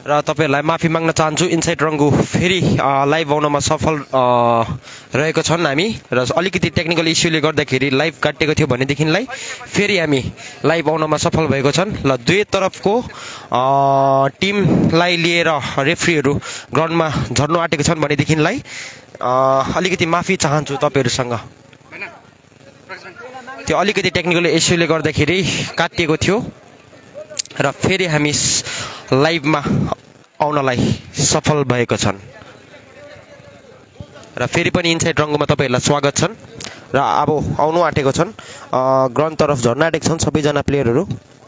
र तपाईहरुलाई माफी माग्न चाहन्छु इनसाइड रंगु फेरि लाइभ आउनमा सफल रहेको छन् हामी र अलिकति टेक्निकल इस्युले गर्दाखेरि लाइभ काटेको थियो भनेदेखिलाई फेरि हामी लाइभ आउनमा सफल भएको छन् ल दुई तरफको टिमलाई लिएर रेफ्रीहरु ग्राउन्डमा झर्नु आटेको छन् भनेदेखिलाई अलिकति माफी चाहन्छु तपाईहरुसँग त्यो अलिकति टेक्निकल इस्युले गर्दाखेरि काटिएको थियो र फेरि हामी लाइभमा आउनलाई सफल भएका छन् र फेरि पनि इनसाइड रंगुमा तपाईहरुलाई स्वागत छन् र अब आउनु आटेको छन् ग्राउन्ड तरफ झर्न आटेको छन् सबैजना प्लेयरहरु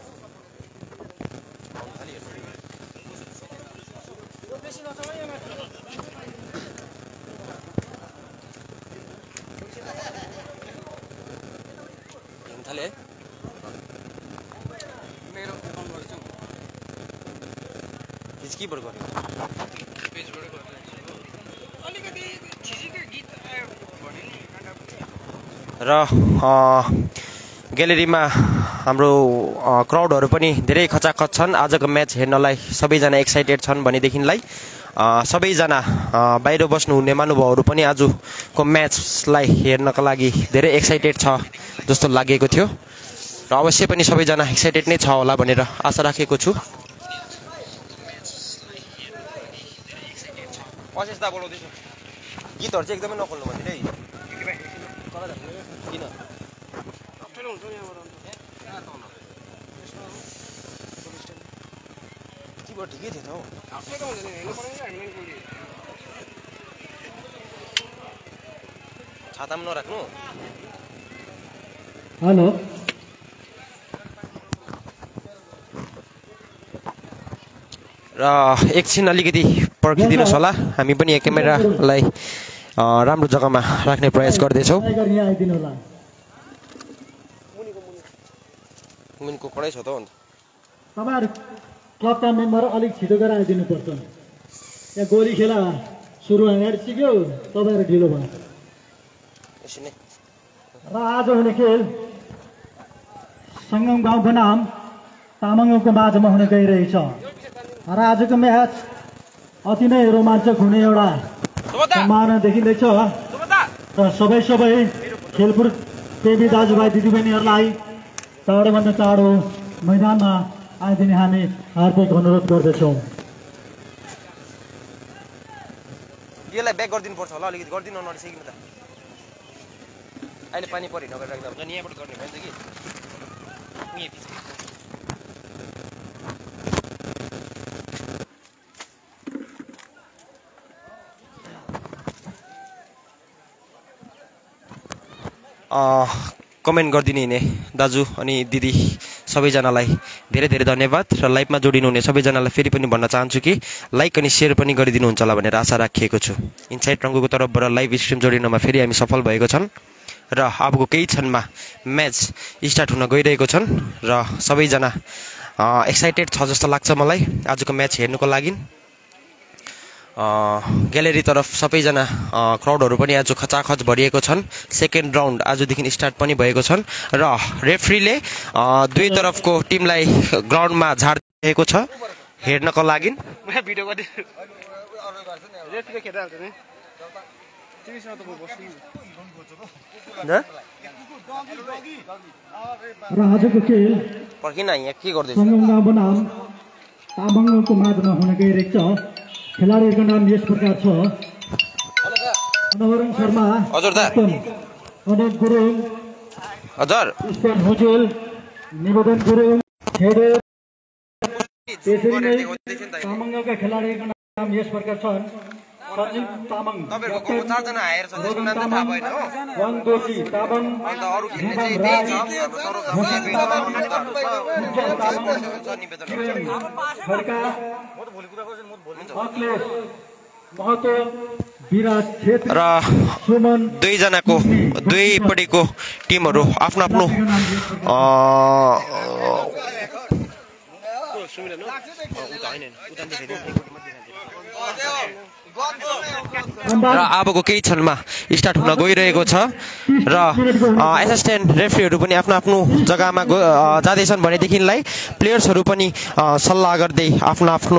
कीबाट गर्यो पेजबाट गर्छ अलिकति छिसीको गीत आयो भने नि र ग्यालेरीमा हाम्रो क्राउडहरु पनि धेरै खचाखच छन् आजको म्याच हेर्नलाई सबैजना एक्साइटेड छन् भनेदेखिलाई सबैजना बाहिर बस्नु हुने महानुभावहरु पनि आजको म्याचलाई हेर्नका लागि धेरै एक्साइटेड छ जस्तो लागेको थियो र अवश्य पनि सबैजना एक्साइटेड नै छ होला भनेर आशा राखेको छु अशेषदा बोलाउँदै छु गीतहरु चाहिँ एकदमै नखोल्नु भन्दिन है किन अप्ठ्यारो हुन्छ नि यहाँबाट कीबोर्ड ठिकै थियो हौ अप्ठ्यारो हुन्छ नि हेर्नु पर्दैन हामीलाई कोही छातामा नराख्नु हेलो र एकछिन अलिकति पर्खिदिनुस् होला हामी पनि यो क्यामेरालाई राम्रो जग्गामा राख्ने प्रयास गर्दै छौं मुनिको कडै छ त अन्त तपाईहरु क्लबका मेम्बर अलिक छिटो गरेर आइदिनु पर्छ यहाँ गोली खेला सुरु हुँदै सिक्यो तपाईहरु ढिलो भयो यसैले र आज हुने खेल संगम गाउँ बनाम तामाङको माझमा हुन गइरहेछ र आजको म्याच अति नै रोमाञ्चक हुने एउटा सम्भावना देखिँदैछ र सबै खेलकुद प्रेमी दाजुभाइ दिदीबहिनीहरूलाई चाँडोभन्दा चाँडो मैदानमा आइदिने हामी हार्दिक अनुरोध गर्दछौँ यसलाई ब्याक गरिदिनु पर्छ होला अलिकति गरिदिनु नर्सिकिन त अहिले पानी परि नगरेर राख्दा हुन्छ नि यहाँबाट गर्ने भन्छ कि उही पछि कमेन्ट गरिदिनु हुने दाजु अनि दिदी सबैजनालाई धेरै धेरै धन्यवाद र लाइभमा जोडिनु हुने सबैजनालाई फेरि पनि भन्न चाहन्छु कि लाइक अनि शेयर पनि गरिदिनु हुन्छ होला भनेर आशा राखेको छु इनसाइड रंगुको तर्फबाट लाइभ स्ट्रिम जोडिनमा फेरि हामी सफल भएको छन् र अबको केही क्षणमा म्याच स्टार्ट हुन गइरहेको छन् र सबैजना एक्साइटेड छ जस्तो लाग्छ मलाई आजको म्याच हेर्नुको लागि ग्यालेरी तरफ सबैजना क्राउडहरु पनि आज खचाखच भरिएको छन् सेकेन्ड राउन्ड आजदेखि स्टार्ट पनि भएको छन् र रेफ्रीले दुई तरफको टिमलाई ग्राउन्डमा झार्दिएको छ हेर्नको लागि भिडियो गर्दै रेफ्रीले खेल्दै हाल्छ नि तिमीसँग त म बस्छु र आजको खेल पर्खिन यहाँ के गर्दै संगम बनाम तामाङको माझमा हुन गइरहेको छ खेलाडीहरुको नाम यस प्रकार छ अनवरण शर्मा हजुर दा अनिल गुरुङ हजुर स्पेन हुजुल निवेदन गुरुङ खेडे त्यसरी नै तामाङका खेलाडीहरुको नाम यस प्रकार छन् सञ्जीव तामाङ तपाईहरुको को चारजना हायर छन् त्यसको नाम त थाहा भएन हो वाङ दोशी तामाङ अन्त अरु खेल्ने चाहिँ त्यही छ हाम्रो सरोज निवेदन खड्का अखिलेश महतो विराट छेत्री र दुई जनाको दुईपटिको टिमहरु आफ्नो आफ्नो र अबको केही क्षणमा स्टार्ट हुन गइरहेको छ र एसिस्टेन्ट रेफ्रीहरू पनि आफ्नो आफ्नो जग्गामा जाँदैछन् भनेदेखिलाई प्लेयर्सहरू पनि सल्लाह गर्दै आफ्नो आफ्नो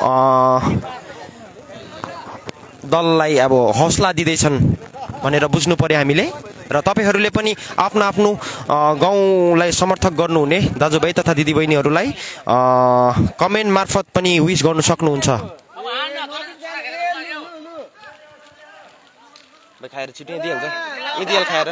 दललाई अब हौसला दिँदैछन् भनेर बुझ्नु पर्यो हामीले र तपाईहरूले पनि आफ्नो आफ्नो गाउँलाई समर्थक गर्नुहुने दाजुभाइ तथा दिदीबहिनीहरूलाई कमेन्ट मार्फत पनि विश गर्नु सक्नुहुन्छ। खाएर छिटै दिइहाल्छ यतिहाल खाएर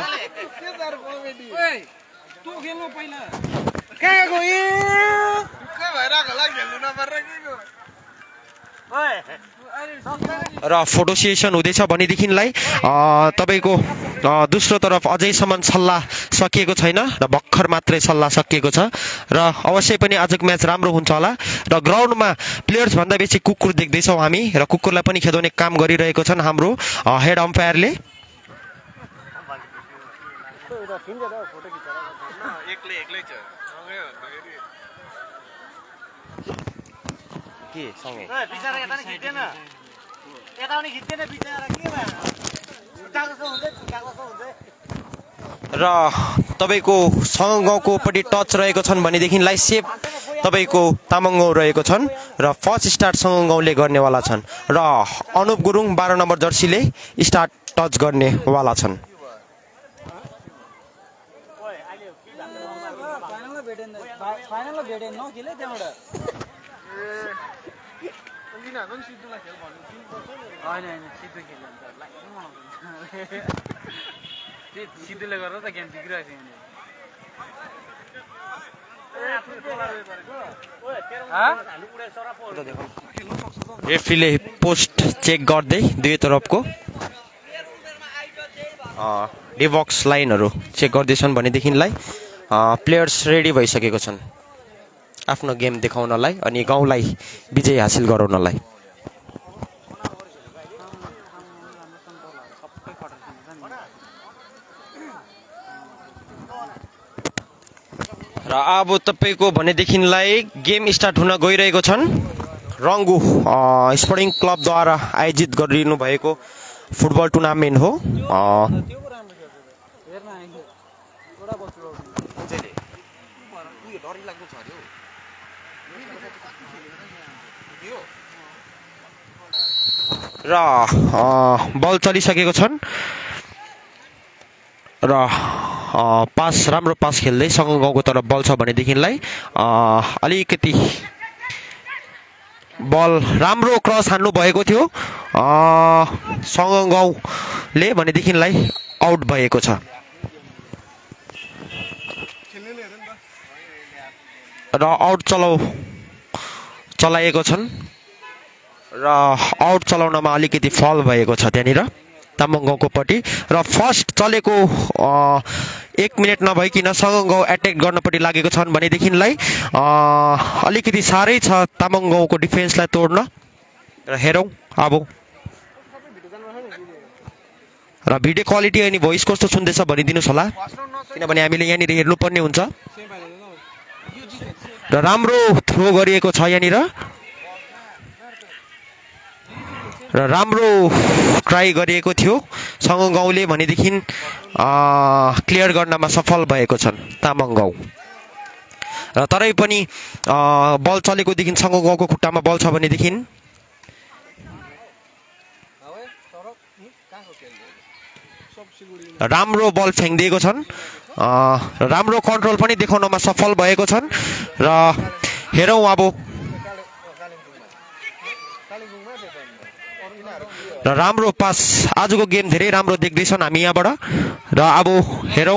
र फोटो सेसन हुँदैछ भनेदेखिलाई तपाईँको दोस्रो तर्फ अझैसम्म सल्लाह सकिएको छैन र भर्खर मात्रै सल्लाह सकिएको छ र अवश्य पनि आजको म्याच राम्रो हुन्छ होला र ग्राउन्डमा प्लेयर्स भन्दा बेसी कुकुर देख्दैछौँ हामी र कुकुरलाई पनि खेदाउने काम गरिरहेको छन् हाम्रो हेड अम्पायरले। र तपाईँको सँग गाउँकोपट्टि टच रहेको छन् भनेदेखिलाई सेफ तपाईँको तामाङ गाउँ रहेको छन् र फर्स्ट स्टार्ट सँग गाउँले गर्नेवाला छन् र अनुप गुरुङ 12 नम्बर जर्सीले स्टार्ट टच गर्नेवाला छन्। रेफ्रीले पोस्ट चेक गर्दै दुवै तर्फको डिबक्स लाइनहरू चेक गर्दैछन् भनेदेखिलाई प्लेयर्स रेडी भइसकेको छन् आफ्नो गेम देखाउनलाई अनि गाउँलाई विजय हासिल गराउनलाई। र अब तपाईँको भनेदेखिलाई गेम स्टार्ट हुन गइरहेको छन्। रङ्गु स्पोर्टिङ क्लबद्वारा आयोजित गरिनु भएको फुटबल टुर्नामेन्ट हो। र बल चलिसकेको छन् र पास राम्रो पास खेल्दै सँग गाउँको तर्फ बल छ भनेदेखिलाई अलिकति बल राम्रो क्रस हान्नु भएको थियो सँग गाउँले भनेदेखिलाई आउट भएको छ र आउट चलाएको छन् र आउट चलाउनमा अलिकति फल भएको छ त्यहाँनिर तामाङ गाउँकोपट्टि र फर्स्ट चलेको 1 मिनट नभइकन सँग गाउँ एट्याक गर्नपट्टि लागेको छन् भनेदेखिलाई अलिकति साह्रै छ तामाङ गाउँको डिफेन्सलाई तोड्न र हेरौँ अब र भिडियो क्वालिटी अनि भोइस कस्तो सुन्दैछ भनिदिनुहोस् होला किनभने हामीले यहाँनिर हेर्नुपर्ने हुन्छ र राम्रो थ्रो गरिएको छ यहाँनिर र राम्रो ट्राई गरिएको थियो सँग गाउँले भनेदेखि क्लियर गर्नमा सफल भएको छन् तामाङ गाउँ र तरै पनि बल चलेकोदेखि सँग गाउँको खुट्टामा बल छ भनेदेखि राम्रो बल फ्याँकिदिएको छन् राम्रो कन्ट्रोल पनि देखाउनमा सफल भएको छन् र हेरौँ अब र राम्रो पास आजको गेम धेरै राम्रो देख्दैछन् हामी यहाँबाट र अब हेरौँ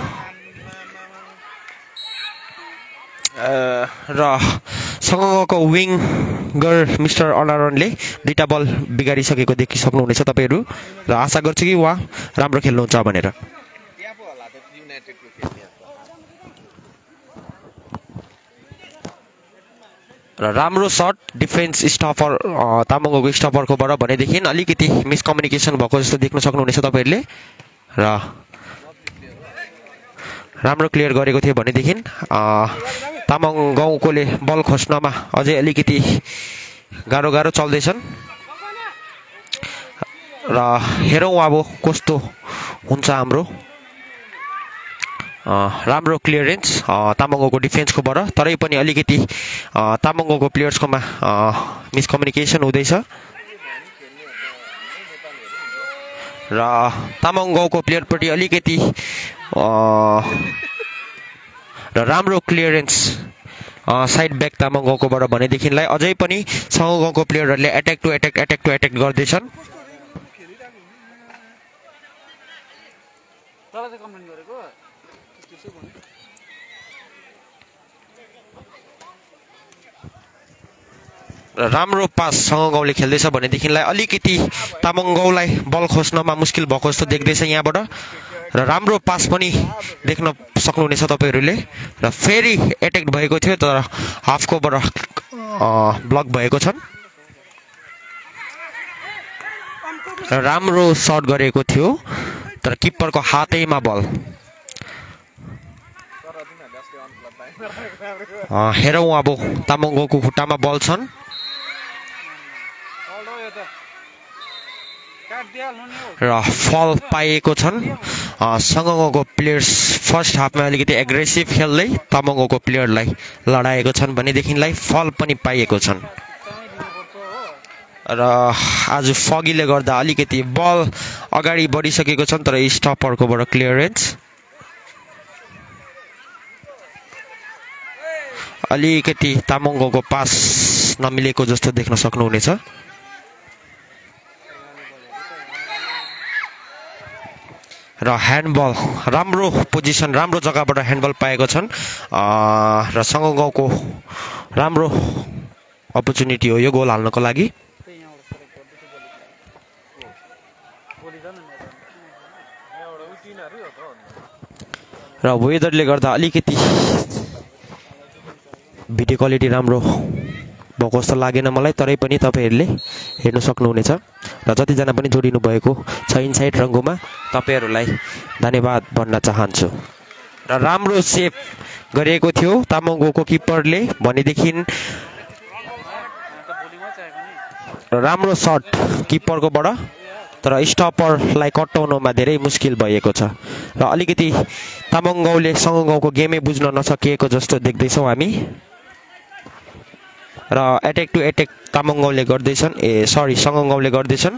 र सँगको विङ्गर मिस्टर अनारनले 2टा बल बिगारिसकेको देखिसक्नुहुनेछ तपाईँहरू र आशा गर्छु कि उहाँ राम्रो खेल्नुहुन्छ भनेर। र राम्रो सर्ट डिफेन्स स्टपर तामाङको स्टपरकोबाट भनेदेखि अलिकति मिसकम्युनिकेसन भएको जस्तो देख्न सक्नुहुनेछ तपाईँहरूले र राम्रो क्लियर गरेको थियो भनेदेखि तामाङ गाउँकोले बल खोज्नमा अझै अलिकति गाह्रो चल्दैछन् र हेरौँ अब कस्तो हुन्छ हाम्रो राम्रो क्लियरेन्स तामाङ गाउँको डिफेन्सकोबाट तरै पनि अलिकति तामाङ गाउँको प्लेयर्सकोमा मिसकम्युनिकेसन हुँदैछ र तामाङ गाउँको प्लेयरपट्टि अलिकति र राम्रो क्लियरेन्स साइड ब्याक तामाङ गाउँकोबाट भनेदेखिलाई अझै पनि सङ्घ गाउँको प्लेयरहरूले एट्याक टु एट्याक गर्दैछन् र राम्रो पास सङ्घ गाउँले खेल्दैछ भनेदेखिलाई अलिकति तामाङ गाउँलाई बल खोज्नमा मुस्किल भएको जस्तो देख्दैछ यहाँबाट र राम्रो पास पनि देख्न सक्नुहुनेछ तपाईँहरूले र फेरि एट्याक भएको थियो तर हाफकोबाट ब्लक भएको छन् र राम्रो सर्ट गरेको थियो तर किप्परको हातैमा बल हेरौँ अब तामाङ गाउँको खुट्टामा बल छन् र फल पाएको छन् सङ्घ गाउँको प्लेयर्स फर्स्ट हाफमा अलिकति एग्रेसिभ खेल्दै तामाङ गाउँको प्लेयरलाई लडाएको छन् भनेदेखिलाई फल पनि पाइएको छन् र आज फगीले गर्दा अलिकति बल अगाडि बढिसकेको छन् तर स्टपरकोबाट क्लियरेन्स अलिकति तामाङ गाउँको पास नमिलेको जस्तो देख्न सक्नुहुनेछ र ह्यान्डबल राम्रो पोजिसन राम्रो जग्गाबाट ह्यान्डबल पाएको छन् र सङ्घ गाउँको राम्रो अपर्च्युनिटी हो यो गोल हाल्नको लागि र वेदरले गर्दा अलिकति भिडियो क्वालिटी राम्रो भएको जस्तो लागेन मलाई तरै पनि तपाईँहरूले हेर्न सक्नुहुनेछ र जतिजना पनि जोडिनु भएको छ इनसाइड रङ्गोमा तपाईँहरूलाई धन्यवाद भन्न चाहन्छु र राम्रो सेभ गरिएको थियो तामाङ गाउँको किप्परले भनेदेखि राम्रो सट किप्परकोबाट तर स्टपरलाई कटाउनमा धेरै मुस्किल भएको छ र अलिकति तामाङ गाउँले सङ्घ गाउँको गेमै बुझ्न नसकिएको जस्तो देख्दैछौँ हामी र एट्याक टु एट्याक तामाङ गाउँले गर्दैछन् सङ्घ गाउँले गर्दैछन्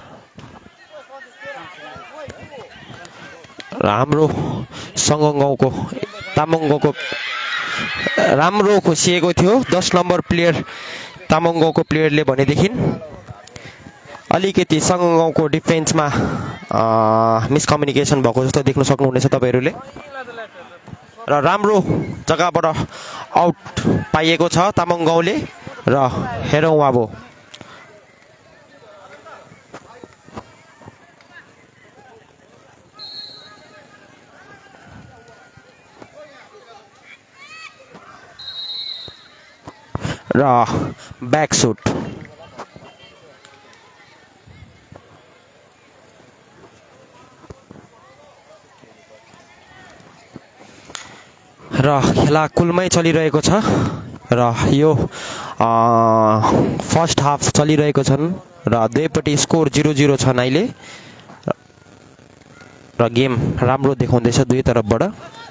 र हाम्रो सङ्घ गाउँको तामाङ गाउँको राम्रो खोसिएको थियो 10 नम्बर प्लेयर तामाङ गाउँको प्लेयरले भनेदेखि अलिकति सङ्घ गाउँको डिफेन्समा मिसकम्युनिकेसन भएको जस्तो देख्न सक्नुहुनेछ तपाईँहरूले र राम्रो जग्गाबाट आउट पाइएको छ तामाङ गाउँले र हेरौँ अब र ब्याक सुट र खेला कुलमै चलिरहेको छ र यो फर्स्ट हाफ चलिरहेको छन् र दुवैपट्टि स्कोर 0-0 छन् अहिले र गेम राम्रो देखाउँदैछ दुई तर्फबाट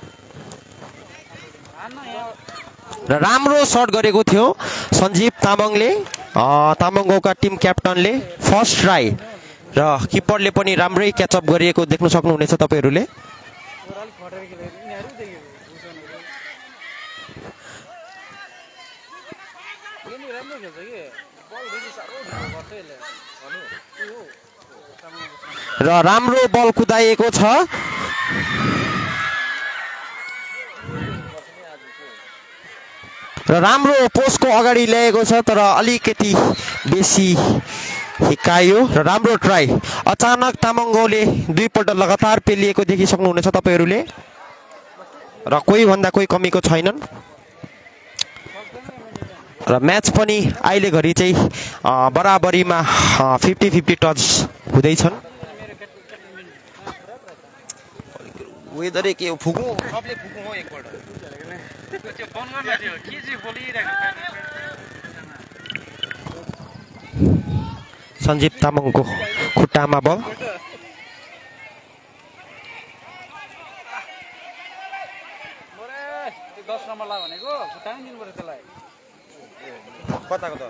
र राम्रो सर्ट गरेको थियो सञ्जीव तामाङले तामाङ गाउँका टिम क्याप्टनले फर्स्ट ट्राई र किप्परले पनि राम्रै क्याचअप गरिएको देख्न सक्नुहुनेछ तपाईँहरूले र राम्रो बल कुदाएको छ र राम्रो पोस्टको अगाडि ल्याएको छ तर अलिकति बेसी हिकायो र राम्रो ट्राई अचानक तामाङ गाउँले दुईपल्ट लगातार पेलिएको देखिसक्नुहुनेछ तपाईँहरूले र कोही भन्दा कोही कमीको छैनन् र म्याच पनि अहिले घरि चाहिँ बराबरीमा 50-50 टच हुँदैछन् वेदरै के फुक्नु सबले फुक्नु हो एकपल्ट सञ्जीव तामाङको खुट्टामा बल कताको 10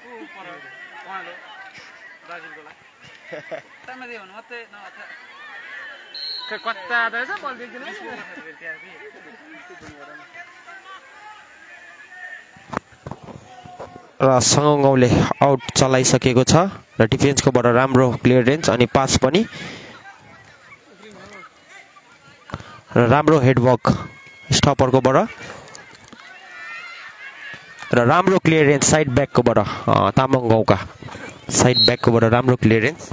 र सङ्गगाउँले आउट चलाइसकेको छ र डिफेन्सकोबाट राम्रो क्लियरेन्स अनि पास पनि र राम्रो हेडवर्क स्टपरकोबाट र राम्रो क्लियरेन्स साइड ब्याककोबाट तामाङ गाउँका साइड ब्याककोबाट राम्रो क्लियरेन्स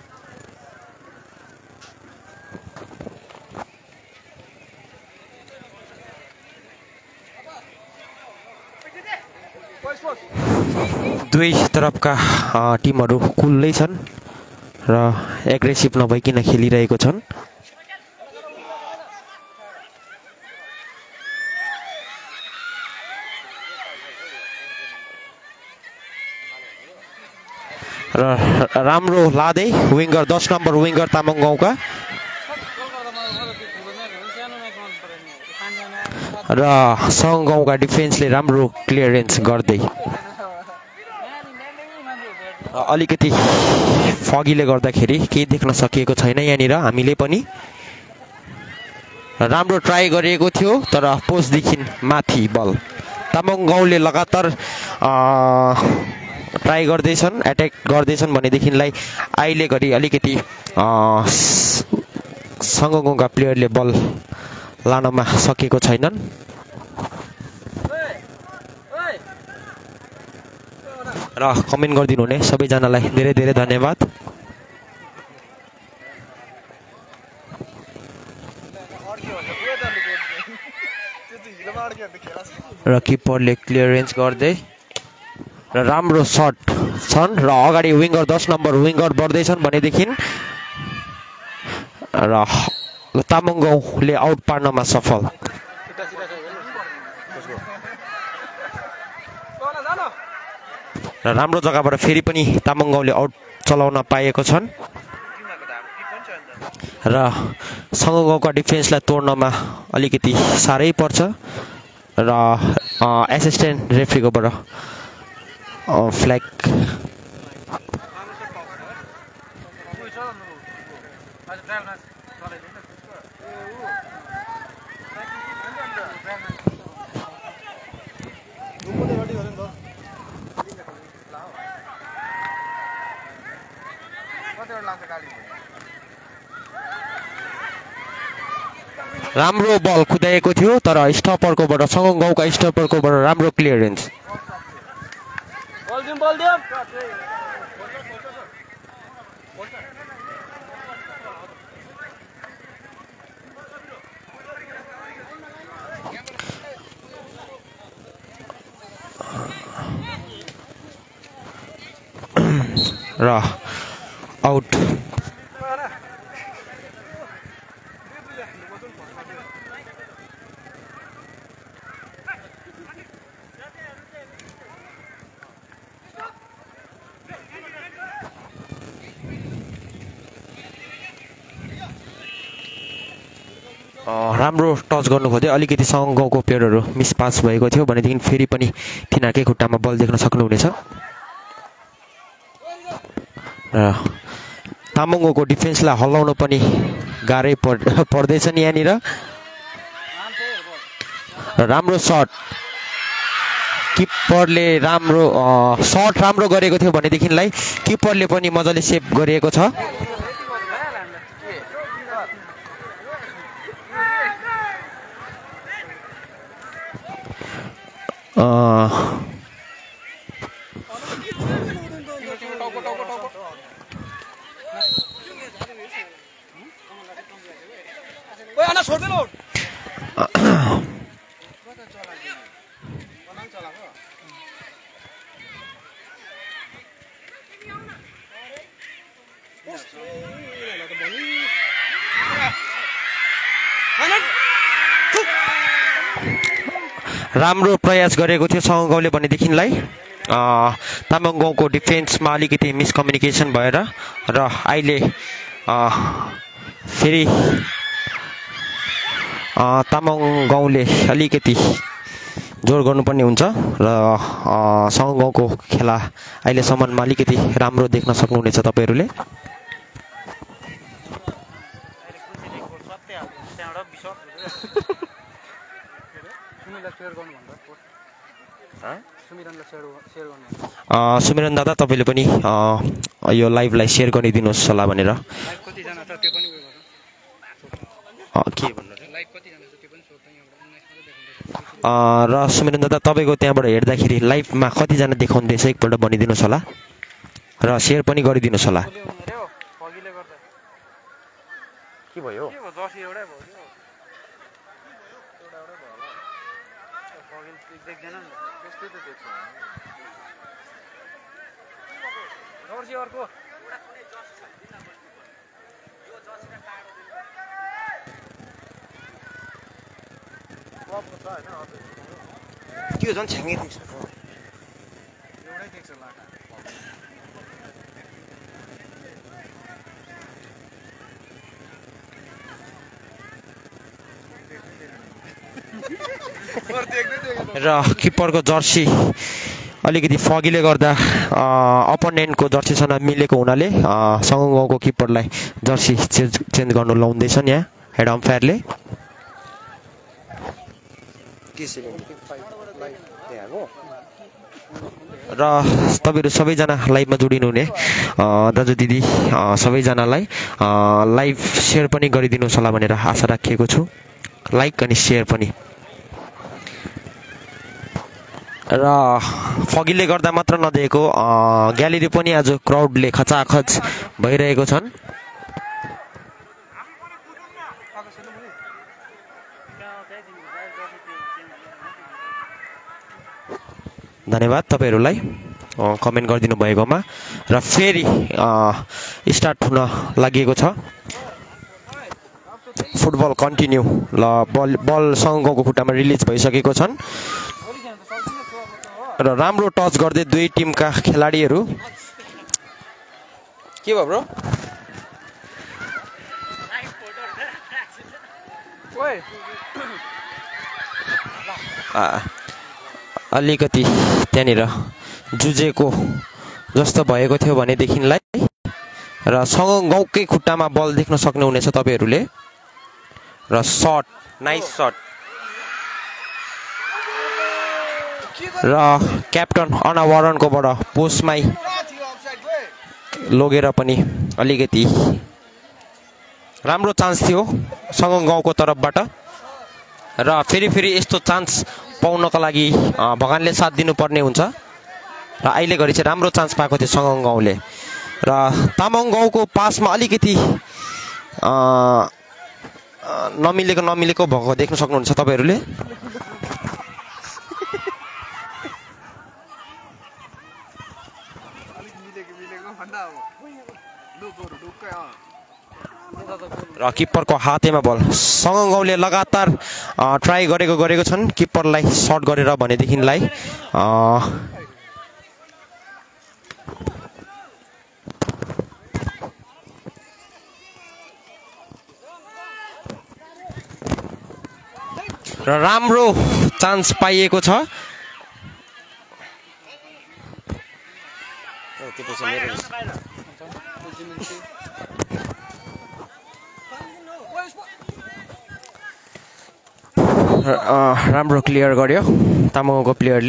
दुई तरफका टिमहरू कुल्लै छन् र एग्रेसिभ नभइकन खेलिरहेको छन् र राम्रो लादै विङ्गर 10 नम्बर विङ्गर तामाङ गाउँका र सङ्गगाउँका डिफेन्सले राम्रो क्लियरेन्स गर्दै अलिकति फगीले गर्दाखेरि केही देख्न सकिएको छैन यहाँनिर हामीले पनि राम्रो ट्राई गरिएको थियो तर पोस्टदेखि माथि बल तामाङ गाउँले लगातार ट्राई गर्दैछन् एट्याक गर्दैछन् भनेदेखिलाई अहिले घरि अलिकति सङ्गगाउँका प्लेयरले बल लानमा सकेको छैनन् र कमेन्ट गरिदिनु हुने सबैजनालाई धेरै धेरै धन्यवाद र किपरले क्लियरेन्स गर्दै र राम्रो शट छन् र अगाडि विङ्गर 10 नम्बर विङ्गर बढ्दैछन् भनेदेखि र तामाङ गाउँले आउट पार्नमा सफल र राम्रो जग्गाबाट फेरि पनि तामाङ गाउँले आउट चलाउन पाएको छन् र सङ्गगाउँका डिफेन्सलाई तोड्नमा अलिकति साह्रै पर्छ र एसिस्टेन्ट रेफ्रीकोबाट फ्ल्याग राम्रो बल कुदाएको थियो तर स्टपरकोबाट सङ्गगाउँका स्टपरकोबाट राम्रो क्लियरेन्स र आउट राम्रो टच गर्नु खोज्दै अलिकति सङ्गगाउँको प्लेयरहरू मिस पास भएको थियो भनेदेखि फेरि पनि तिनीहरूकै खुट्टामा बल देख्न सक्नुहुनेछ र तामाङ गाउँको डिफेन्सलाई हल्लाउन पनि गाह्रै पर्दैछन् यहाँनिर र राम्रो सट किपरले राम्रो सट राम्रो गरेको थियो भनेदेखिलाई किपरले पनि मजाले सेभ गरिएको छ राम्रो प्रयास गरेको थियो सङ्घ गाउँले भनेदेखिलाई तामाङ गाउँको डिफेन्समा अलिकति मिसकम्युनिकेसन भएर र अहिले फेरि तामाङ गाउँले अलिकति जोड गर्नुपर्ने हुन्छ र सङ्घ गाउँको खेला अहिलेसम्ममा अलिकति राम्रो देख्न सक्नुहुनेछ तपाईँहरूले। सुमिरन दादा तपाईँले पनि यो लाइभलाई सेयर गरिदिनुहोस् होला भनेर के भन्नु र सुमिरन दादा तपाईँको त्यहाँबाट हेर्दाखेरि लाइभमा कतिजना देखाउँदैछ एकपल्ट भनिदिनुहोस् होला र सेयर पनि गरिदिनुहोस् होला। के भयो त्यो झन् छ्याङ्गै देख्छ एउटै देख्छ लाटा र किपरको जर्सी अलिकति फगीले गर्दा अपोनेन्टको जर्सीसँग मिलेको हुनाले सङ्घ गाउँको किपरलाई जर्सी चेन्ज गर्नु लाउँदैछन् यहाँ हेड अम्पायरले। र तपाईँहरू सबैजना लाइभमा जोडिनुहुने दाजु दिदी सबैजनालाई लाइभ सेयर पनि गरिदिनुहोस् होला भनेर आशा राखेको छु, लाइक अनि सेयर पनि। र फगीले गर्दा मात्र नदिएको ग्यालेरी पनि आज क्राउडले खचाखच भइरहेको छन्। धन्यवाद तपाईँहरूलाई कमेन्ट गरिदिनु भएकोमा। र फेरि स्टार्ट हुन लागि छ फुटबल कन्टिन्यू। ल बल सङ्घ गाउँको खुट्टामा रिलिज भइसकेको छन् र राम्रो टच गर्दै दुई टिमका खेलाडीहरू। के भयो ब्रो? अलिकति त्यहाँनिर जुझेको जस्तो भएको थियो भनेदेखिलाई र सङ्घ गाउँकै खुट्टामा बल देख्न सक्नुहुनेछ तपाईँहरूले। र सट नाइस सट र क्याप्टन अनावरणकोबाट पोस्टमै लगेर पनि अलिकति राम्रो चान्स थियो सङ्घ गाउँको तर्फबाट। र फेरि यस्तो चान्स पाउनको लागि भगवानले साथ दिनुपर्ने हुन्छ र अहिले घरि चाहिँ राम्रो चान्स पाएको थियो सङ्घ गाउँले। र तामाङ गाउँको पासमा अलिकति नमिलेको भएको देख्न सक्नुहुन्छ तपाईँहरूले। र किपरको हातैमा बल सङ्घ गाउँले लगातार ट्राई गरेको छन् किपरलाई सर्ट गरेर भनेदेखिलाई र राम्रो चान्स पाइएको छ। राम्रो क्लियर गर्यो तामाङको प्लेयरले।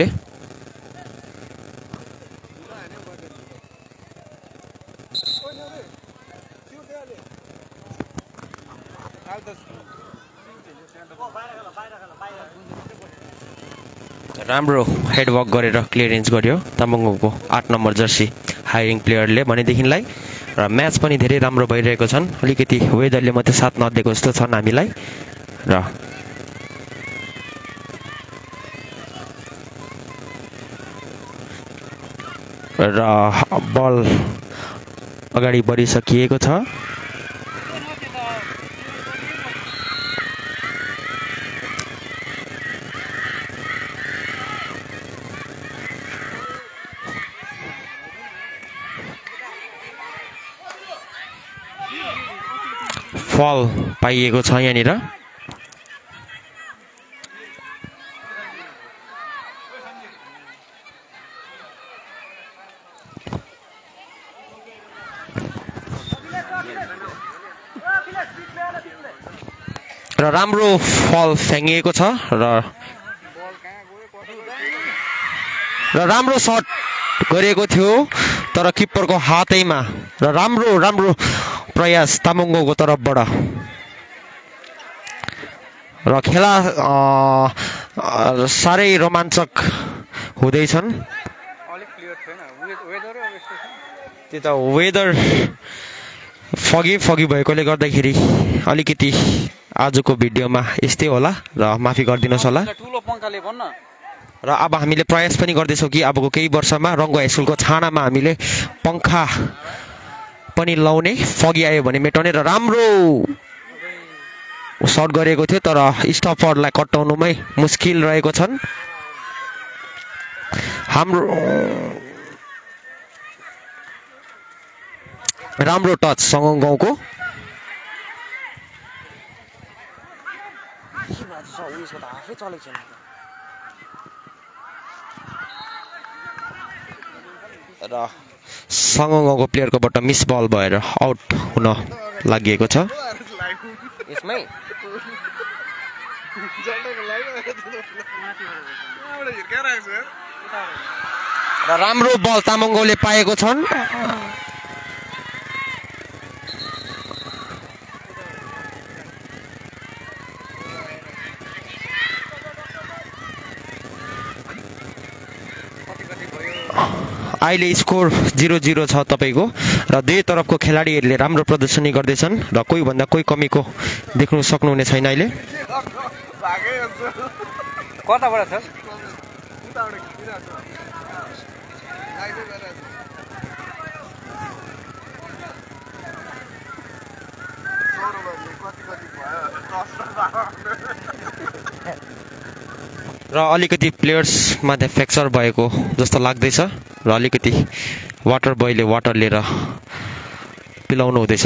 राम्रो हेडवर्क गरेर क्लियरेन्स गर्यो तामाङको 8 नम्बर जर्सी हायरिङ प्लेयरले भनेदेखिलाई। र म्याच पनि धेरै राम्रो भइरहेको छन्। अलिकति वेदरले मात्रै साथ नदिएको जस्तो छन् हामीलाई। र बल अगाडि बढिसकिएको छ। फल पाइएको छ यहाँनिर। र राम्रो फल फ्याँकिएको छ र राम्रो सट गरेको थियो तर किप्परको हातैमा र राम्रो प्रयास तामाङको तर्फबाट र खेला साह्रै रोमाञ्चक हुँदैछन्। त्यो त वेदर फगी भएकोले गर्दाखेरि अलिकति आजको भिडियोमा यस्तै होला र माफी गरिदिनुहोस् होला। र अब हामीले प्रयास पनि गर्दैछौँ कि अबको केही वर्षमा रङ्गो हाई स्कुलको छानामा हामीले पङ्खा पनि लाउने, फगी आयो भने मेटाउने। र राम्रो सर्ट गरेको थियो तर स्टपरलाई कटाउनुमै मुस्किल रहेको छन्। हाम्रो राम्रो टच सङ्गम गाउँको। र सङ्गम गाउँको प्लेयरकोबाट मिस बल भएर आउट हुन लागि छ। यसमै र राम्रो बल तामाङले पाएको छन्। अहिले स्कोर 0-0 छ तपाईको र दुई तरफको खेलाडीहरूले राम्रो प्रदर्शनी गर्दैछन् र कोही भन्दा कोही कमीको देख्नु सक्नुहुने छैन। अहिले कताबाट छ र अलिकति प्लेयर्स मध्ये फ्र्याक्चर भएको जस्तो लाग्दैछ र अलिकति वाटर बोयले वाटर लिएर पिलाउनु हुँदैछ।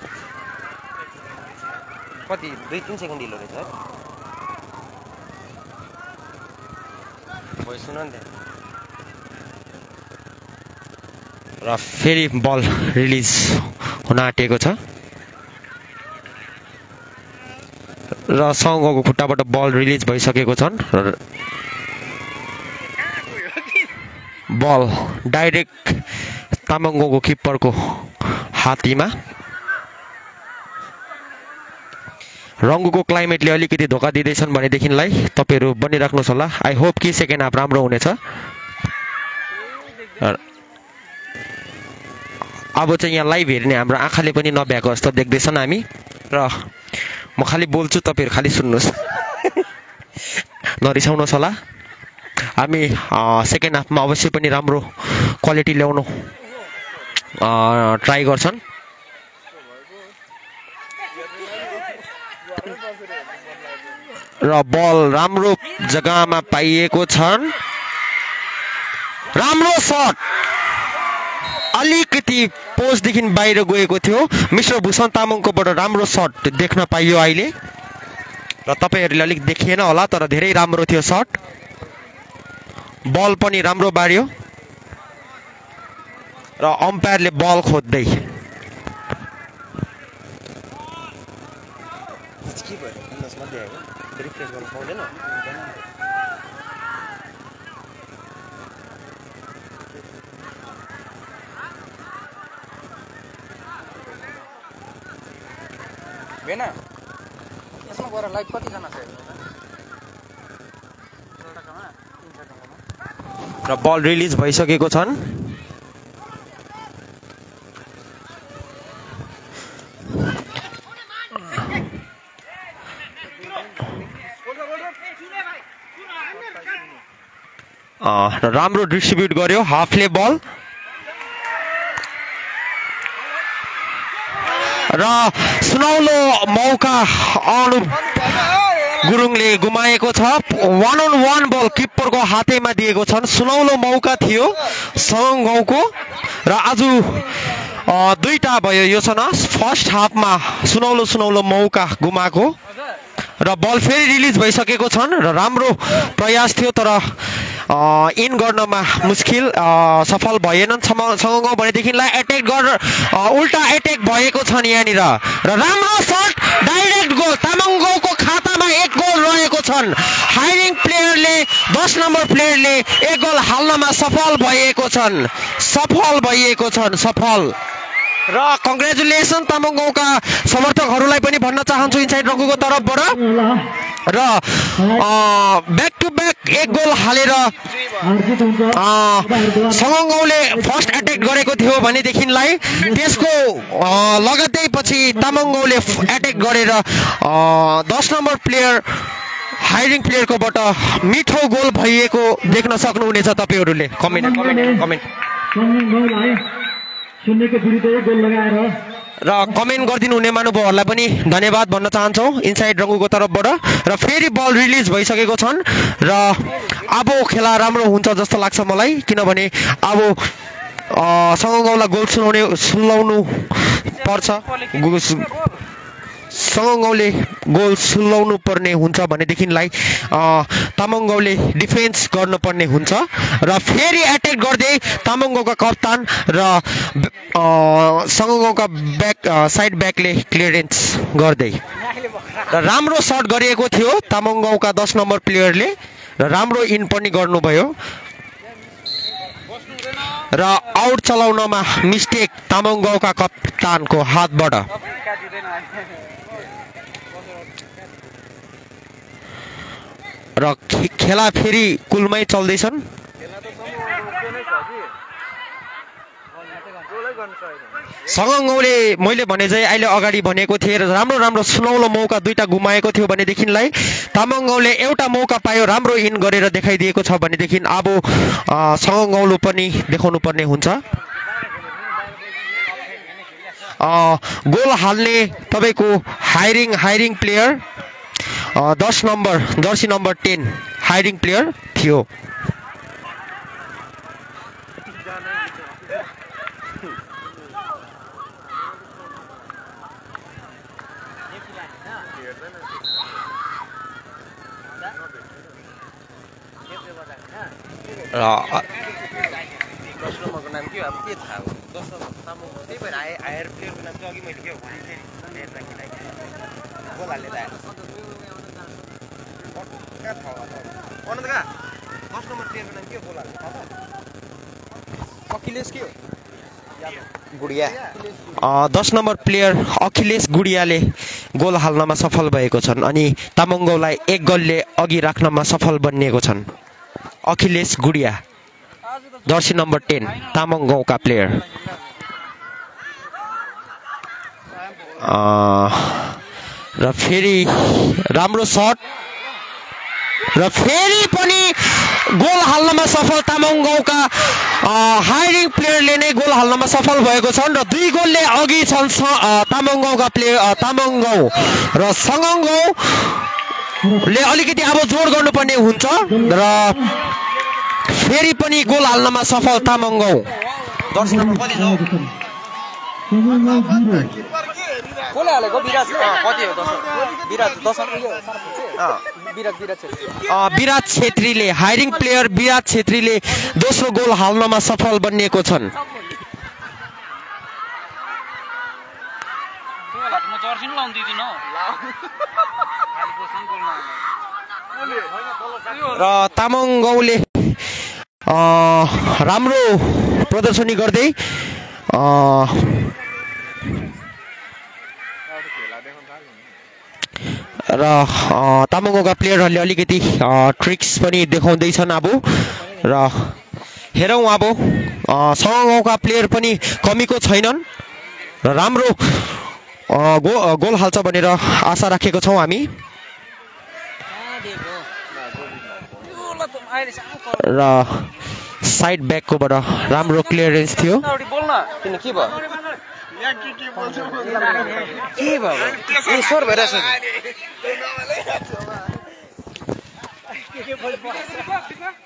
कति 2-3 सेकेन्ड ढिलो रहेछ सुन नि। र फेरि बल रिलिज हुन आँटेको छ र सङ्गको खुट्टाबाट बल रिलिज भइसकेको छन्। बल डाइरेक्ट तामाङको किप्परको हातीमा। रङ्गुको क्लाइमेटले अलिकति धोका दिँदैछन् भनेदेखिलाई तपाईँहरू बनिराख्नुहोस् होला। आई होप कि सेकेन्ड हाफ राम्रो हुनेछ। अब चाहिँ यहाँ लाइभ हेर्ने हाम्रो आँखाले पनि नभ्याएको जस्तो देख्दैछन् हामी र म खालि बोल्छु, तपाईँहरू खालि सुन्नुहोस्, नरिसाउनुहोस् होला। हामी सेकेन्ड हाफमा अवश्य पनि राम्रो क्वालिटी ल्याउनु ट्राई गर्छन्। र बल राम्रो जग्गामा पाइएको छन्। राम्रो सट अलिकति पोस्टदेखि बाहिर गएको थियो। मिस्टर भूषण तामाङकोबाट राम्रो सट देख्न पाइयो अहिले र तपाईँहरूले अलिक देखिएन होला तर धेरै राम्रो थियो सट। बल पनि राम्रो बार्यो र अम्पायरले बल खोज्दै बेना यसमा गएर लाइभ कतिजना छ र बल रिलिज भइसकेको छन्। राम्रो डिस्ट्रिब्युट गर्यो हाफले बल र सुनौलो मौका अनुप गुरुङले गुमाएको छ। 1-on-1 बल किप्परको हातैमा दिएको छन्। सुनौलो मौका थियो सङ्गम गाउँको र आज दुईटा भयो यो छ न फर्स्ट हाफमा सुनौलो मौका गुमाएको र बल फेरि रिलिज भइसकेको छन् र राम्रो प्रयास थियो तर इन गर्नमा मुस्किल सफल भएनन् सँगसँगै भनेदेखिलाई एटेक गरेर उल्टा एटेक भएको छन् यहाँनिर र राम्रो सट डाइरेक्ट गोल तामाङगाउँको खातामा एक गोल रहेको छन् हाइरिङ प्लेयरले 10 नम्बर प्लेयरले एक गोल हाल्नमा सफल भइएको छन् र कङ्ग्रेचुलेसन तामाङगाउँका समर्थकहरूलाई पनि भन्न चाहन्छु इनसाइड रङ्गुको तर्फबाट र ब्याक टु ब्याक एक गोल हालेर सङ्गगाउँले फर्स्ट एटेक गरेको थियो भनेदेखिलाई त्यसको लगत्तै पछि तामाङगाउँले एटेक गरेर 10 नम्बर प्लेयर हाइरिङ प्लेयरकोबाट मिठो गोल भइएको देख्न सक्नुहुनेछ तपाईहरूले कमेन्ट र कमेन्ट गरिदिनु हुने महानुभावहरूलाई पनि धन्यवाद भन्न चाहन्छौँ इनसाइड रङ्गुको तर्फबाट र फेरि बल रिलिज भइसकेको छन् र अब खेला राम्रो हुन्छ जस्तो लाग्छ मलाई किनभने अब सङ्गगाउँलाई गोल सुलाउनु पर्छ सङ्गगाउँले गोल सुलाउनु पर्ने हुन्छ भनेदेखिलाई तामाङगाउँले डिफेन्स गर्नुपर्ने हुन्छ र फेरि एटेक गर्दै तामाङगाउँका कप्तान र सङ्गगाउँका साइड ब्याकले क्लियरेन्स गर्दै र राम्रो सट गरिएको थियो तामाङगाउँका 10 नम्बर प्लेयरले र राम्रो इन पनि गर्नुभयो र आउट चलाउनमा मिस्टेक तामाङगाउँका कप्तानको हातबाट र खेला फेरि कुलमै चल्दैछन् सङ्गगाउँले मैले भने चाहिँ अहिले अगाडि भनेको थिएँ र राम्रो सुनौलो मौका दुईटा गुमाएको थियो भनेदेखिलाई तामाङगाउँले एउटा मौका पायो राम्रो इन गरेर देखाइदिएको छ भनेदेखि अब सङ्गगाउँले पनि देखाउनु पर्ने हुन्छ गोल हाल्ने तपाईको हाइरिङ प्लेयर 10 नम्बर जर्सी नम्बर 10 हाइरिङ प्लेयर थियो नाम के अब के थाहा हो 10 नम्बर तामाङ त्यही भएर हायर प्लेयरको नाम चाहिँ अघि मैले के भने थिएँ नि गोल हाल्ने त कहाँ थाहा हो अनन्त कहाँ 10 नम्बर प्लेयरको नाम के गोल हाल्ने थाहा छ अखिलेश के हो गुडिया 10 नम्बर प्लेयर अखिलेश गुडियाले गोल हाल्नमा सफल भएको छन् अनि तामाङगाउँलाई एक गोलले अघि राख्नमा सफल बनिएको छन् अखिलेश गुडिया जर्सी नम्बर 10 तामाङगाउँका प्लेयर र फेरि राम्रो सट र फेरि पनि गोल हाल्नमा सफल तामाङगाउँका हाइरिङ प्लेयरले नै गोल हाल्नमा सफल भएको छन् र 2 गोलले अघि छन् तामाङगाउँका प्लेयर तामाङगाउँ र सङ्गगाउँले अलिकति अब जोड गर्नुपर्ने हुन्छ र फेरि पनि गोल हाल्नमा सफल तामाङगाउँ जर्सी नम्बर कति छ कोले हालेको विराज कति हो 10 विराज 10 विराज छेत्रीले हाइरिङ प्लेयर विराज छेत्रीले दोस्रो गोल हाल्नमा सफल बनिएको छन् र तामाङगाउँले राम्रो प्रदर्शनी गर्दै र तामाङगाउँका प्लेयरहरूले अलिकति ट्रिक्स पनि देखाउँदैछन् अब र हेरौँ अब सङ्गगाउँका प्लेयर पनि कमीको छैनन् र राम्रो गोल हाल्छ भनेर आशा राखेको छौँ हामी र साइड ब्याककोबाट राम्रो क्लियरेन्स थियो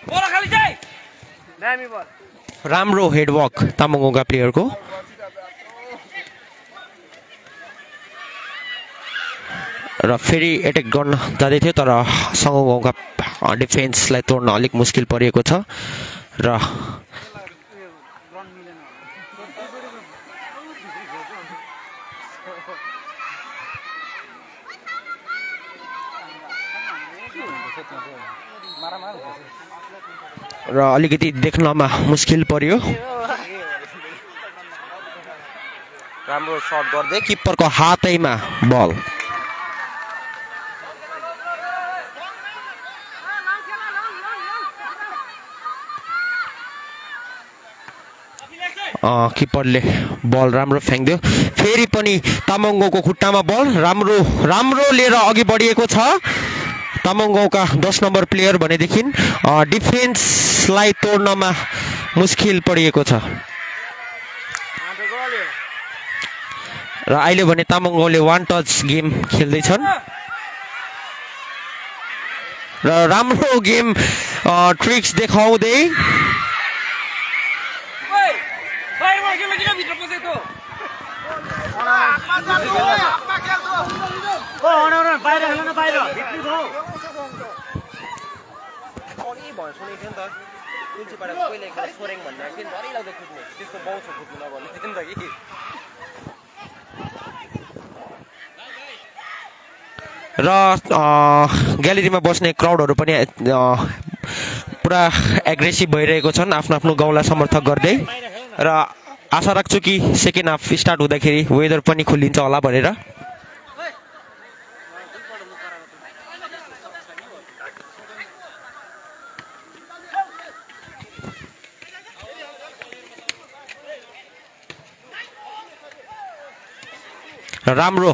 राम्रो हेडवर्क तामाङगाउँका प्लेयरको र फेरि एटेक गर्न जाँदै थियो तर सङ्गम गाउँका डिफेन्सलाई तोड्न अलिक मुस्किल परिएको छ र अलिकति देख्नमा मुस्किल पर्यो राम्रो शट गर्दै किपरको हातैमा बल किपरले बल राम्रो फ्याङ्क्दियो फेरि पनि तामाङगाउँको खुट्टामा बल राम्रो लिएर अघि बढिएको छ तामाङगाउँका 10 नम्बर प्लेयर भनेदेखि डिफेन्सलाई तोड्नमा मुस्किल परिएको छ र अहिले भने तामाङगाउँले वान टच गेम खेल्दैछन् र राम्रो गेम ट्रिक्स देखाउँदै र ग्यालेरीमा बस्ने क्राउडहरू पनि पुरा एग्रेसिभ भइरहेको छन् आफ्नो आफ्नो गाउँलाई समर्थक गर्दै र आशा राख्छु कि सेकेन्ड हाफ स्टार्ट हुँदाखेरि वेदर पनि खुलिन्छ होला भनेर राम्रो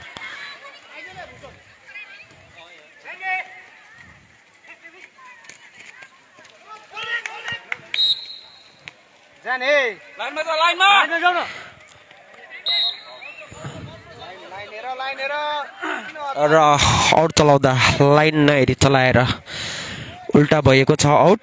र आउट चलाउँदा लाइन नहेरी चलाएर उल्टा भएको छ आउट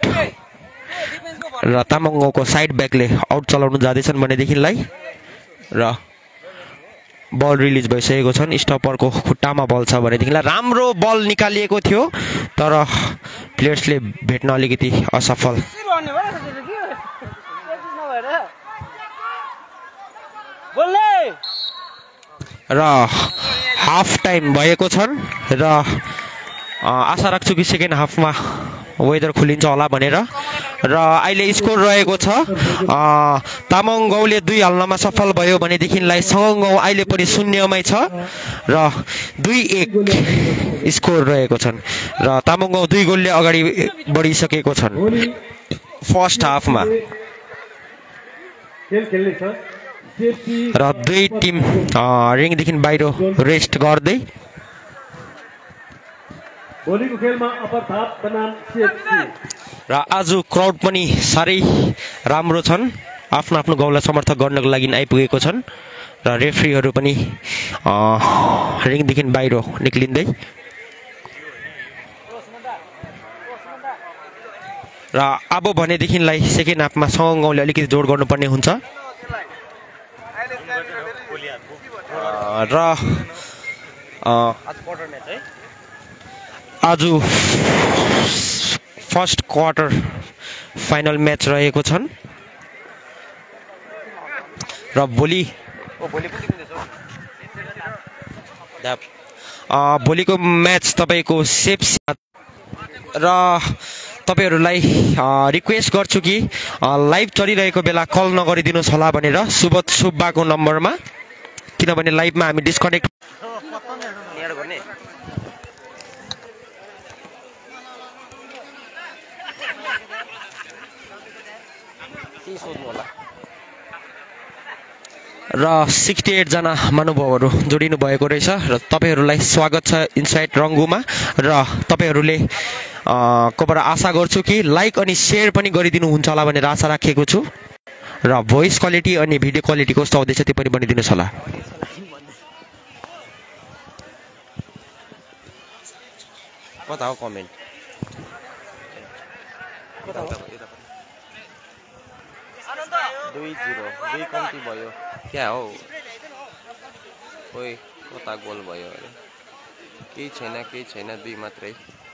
र तामाङगाउँको साइड ब्याकले आउट चलाउनु जाँदैछन् भनेदेखिलाई र बल रिलिज भइसकेको छन् स्टपरको खुट्टामा बल छ भनेदेखिलाई राम्रो बल निकालिएको थियो तर प्लेयर्सले भेट्न अलिकति असफल र हाफ टाइम भएको छन् र आशा राख्छु कि सेकेन्ड हाफमा वेदर खुलिन्छ होला भनेर र अहिले स्कोर रहेको छ तामाङगाउँले 2 हाल्नमा सफल भयो भनेदेखिलाई सङ्गम अहिले पनि शून्यमै छ र 2-1 स्कोर रहेको छन् र तामाङगाउँ 2 गोलले अगाडि बढिसकेको छन् फर्स्ट हाफमा र 2 टिम रिङदेखि बाहिर रेस्ट गर्दै र आज क्राउड पनि साह्रै राम्रो छन् आफ्नो आफ्नो गाउँलाई समर्थक गर्नको लागि आइपुगेको छन् र रेफ्रीहरू पनि रिङदेखि बाहिर निक्लिँदै र अब भनेदेखिलाई सेकेन्ड हाफमा सङ्गम गाउँले अलिकति जोड गर्नुपर्ने हुन्छ र आज फर्स्ट क्वार्टर फाइनल म्याच रहेको छन् र भोलिको म्याच तपाईँको सेफ र तपाईहरुलाई रिक्वेस्ट गर्छु कि लाइभ चलिरहेको बेला कल नगरिदिनुस् होला भनेर सुबोध सुब्बाको नम्बरमा किनभने लाइभमा हामी डिस्कनेक्ट गर्ने र 68 जना महानुभावहरु जोडिनु भएको रहेछ र तपाईहरुलाई स्वागत छ इनसाइड रंगुमा र तपाईहरुले कोबाट आशा गर्छु कि लाइक अनि शेयर पनि गरिदिनु हुन्छ होला भनेर आशा राखेको छु र भोइस क्वालिटी अनि भिडियो क्वालिटी कस्तो आउँदैछ त्यो पनि भनिदिनुस् होला कता हो कमेन्ट कता हो 2-0 कम्ती भयो क्या हो ओइ कता गोल भयो अरे केही छैन 2 मात्रै।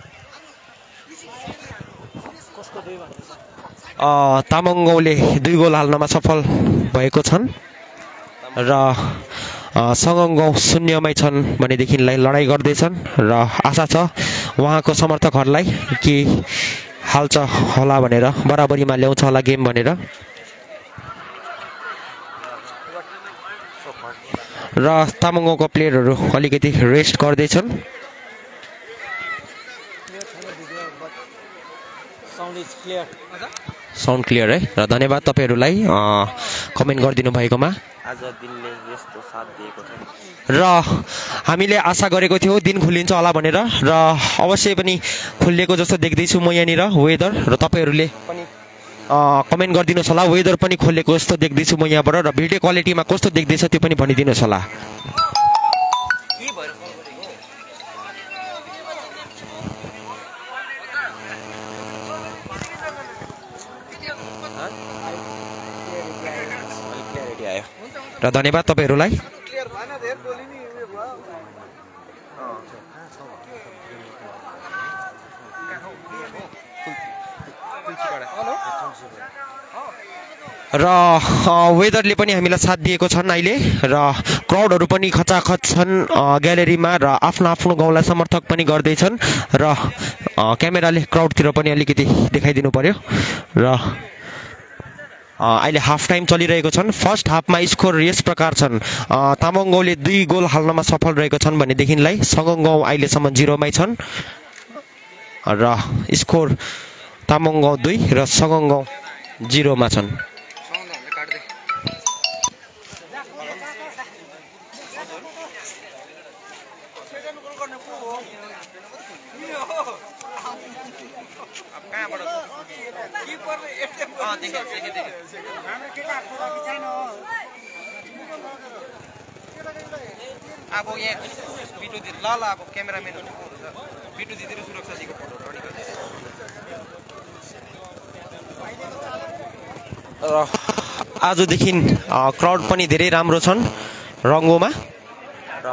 कसको 2 भन्दैछ? तामाङ गाउँले 2 गोल हाल्नमा सफल भएको छन् र सगङ गाउँ शून्यमै छन् भनेदेखिलाई लडाइँ गर्दैछन् र आशा छ उहाँको समर्थकहरूलाई कि हाल्छ होला भनेर, बराबरीमा ल्याउँछ होला गेम भनेर। र तामाङ गाउँको प्लेयरहरू अलिकति रेस्ट गर्दैछन्। साउन्ड क्लियर है र धन्यवाद तपाईहरूलाई कमेन्ट गरिदिनु भएकोमा। आज दिनले यस्तो साथ दिएको छ र हामीले आशा गरेको थियौँ दिन खुलिन्छ होला भनेर र अवश्य पनि खुलिएको जस्तो देख्दैछु म यहाँनिर वेदर र तपाईँहरूले पनि कमेन्ट गरिदिनुहोस् होला। वेदर पनि खोलेको जस्तो देख्दैछु म यहाँबाट र भिडियो क्वालिटीमा कस्तो देख्दैछ त्यो पनि भनिदिनुहोस् होला। र धन्यवाद तपाईहरूलाई। र वेदरले पनि हामीलाई साथ दिएको छन् अहिले र क्राउडहरू पनि खचाखच छन् ग्यालेरीमा र आफ्नो आफ्नो गाउँलाई समर्थक पनि गर्दैछन् र क्यामेराले क्राउडतिर पनि अलिकति देखाइदिनु पर्यो। र अहिले हाफ टाइम चलिरहेको छन्। फर्स्ट हाफमा स्कोर यस प्रकार छन्। तामाङ गाउँले 2 गोल हाल्नमा सफल रहेको छन् भनेदेखिलाई सगङ गाउँ अहिलेसम्म 0 मै छन् र स्कोर तामाङ गाउँ 2 र सगङ गाउँ 0 मा छन्। अब यहाँ बिटु दिदी ल अब क्यामेराम्यान हुने बिटु दिदी र सुरक्षा दिदीको फोटो र आजदेखि क्राउड पनि धेरै राम्रो छन् रङ्गोमा र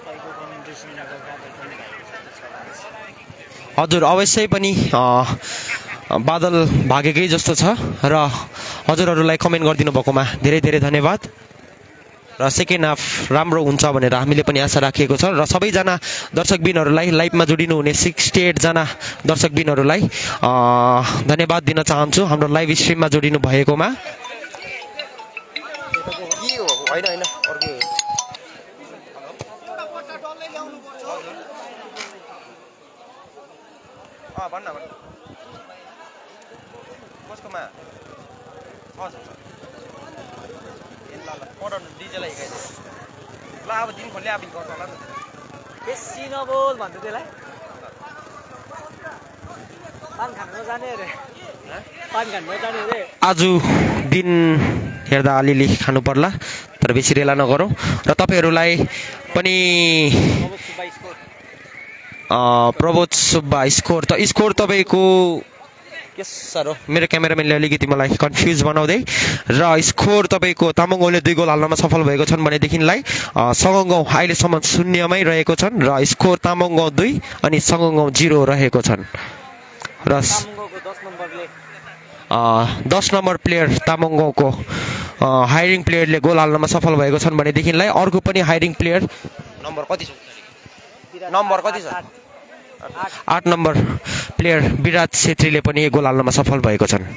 हजुर अवश्य पनि बादल भागेकै जस्तो छ र हजुरहरूलाई कमेन्ट गरिदिनु भएकोमा धेरै धेरै धन्यवाद। र सेकेन्ड हाफ राम्रो हुन्छ भनेर हामीले पनि आशा राखिएको छ र सबैजना दर्शकबिनहरूलाई लाइभमा जोडिनुहुने 68 जना दर्शकबिनहरूलाई धन्यवाद दिन चाहन्छु हाम्रो लाइभ स्ट्रिममा जोडिनु भएकोमा। ल अब दिन खोल्ने अब गर्छ होला नि बेसी नबोल भन्दै त्यसलाई पान खान जाने अरे पान खान जाने अरे। आज दिन हेर्दा अलिअलि खानु पर्ला तर बेसी रेला नगरौँ र तपाईँहरूलाई पनि प्रबोध सुब्बा स्कोर त स्कोर तपाईँको के साह्रो मेरो क्यामेराम्यानले अलिकति मलाई कन्फ्युज बनाउँदै र स्कोर तपाईँको तामाङ गाउँले 2 गोल हाल्नमा सफल भएको छन् भनेदेखिलाई सगङ गाउँ अहिलेसम्म 0 मै रहेको छन् र स्कोर तामाङ गाउँ 2 अनि सगङ गाउँ 0 रहेको छन् र 10 नम्बर प्लेयर तामाङ गाउँको हायरिङ प्लेयरले गोल हाल्नमा सफल भएको छन् भनेदेखिलाई अर्को पनि हायरिङ प्लेयर नम्बर कति छ 8 नम्बर प्लेयर विराट छेत्रीले पनि गोल हाल्नमा सफल भएको छन्।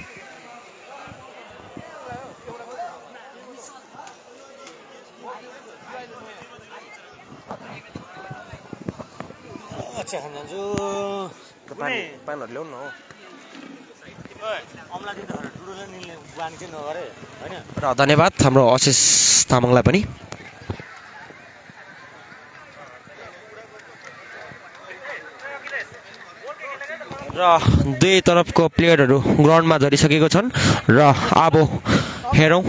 र धन्यवाद हाम्रो आशिष तामाङलाई पनि। र दुई तरफको प्लेयरहरू ग्राउन्डमा झरिसकेको छन् र अब हेरौँ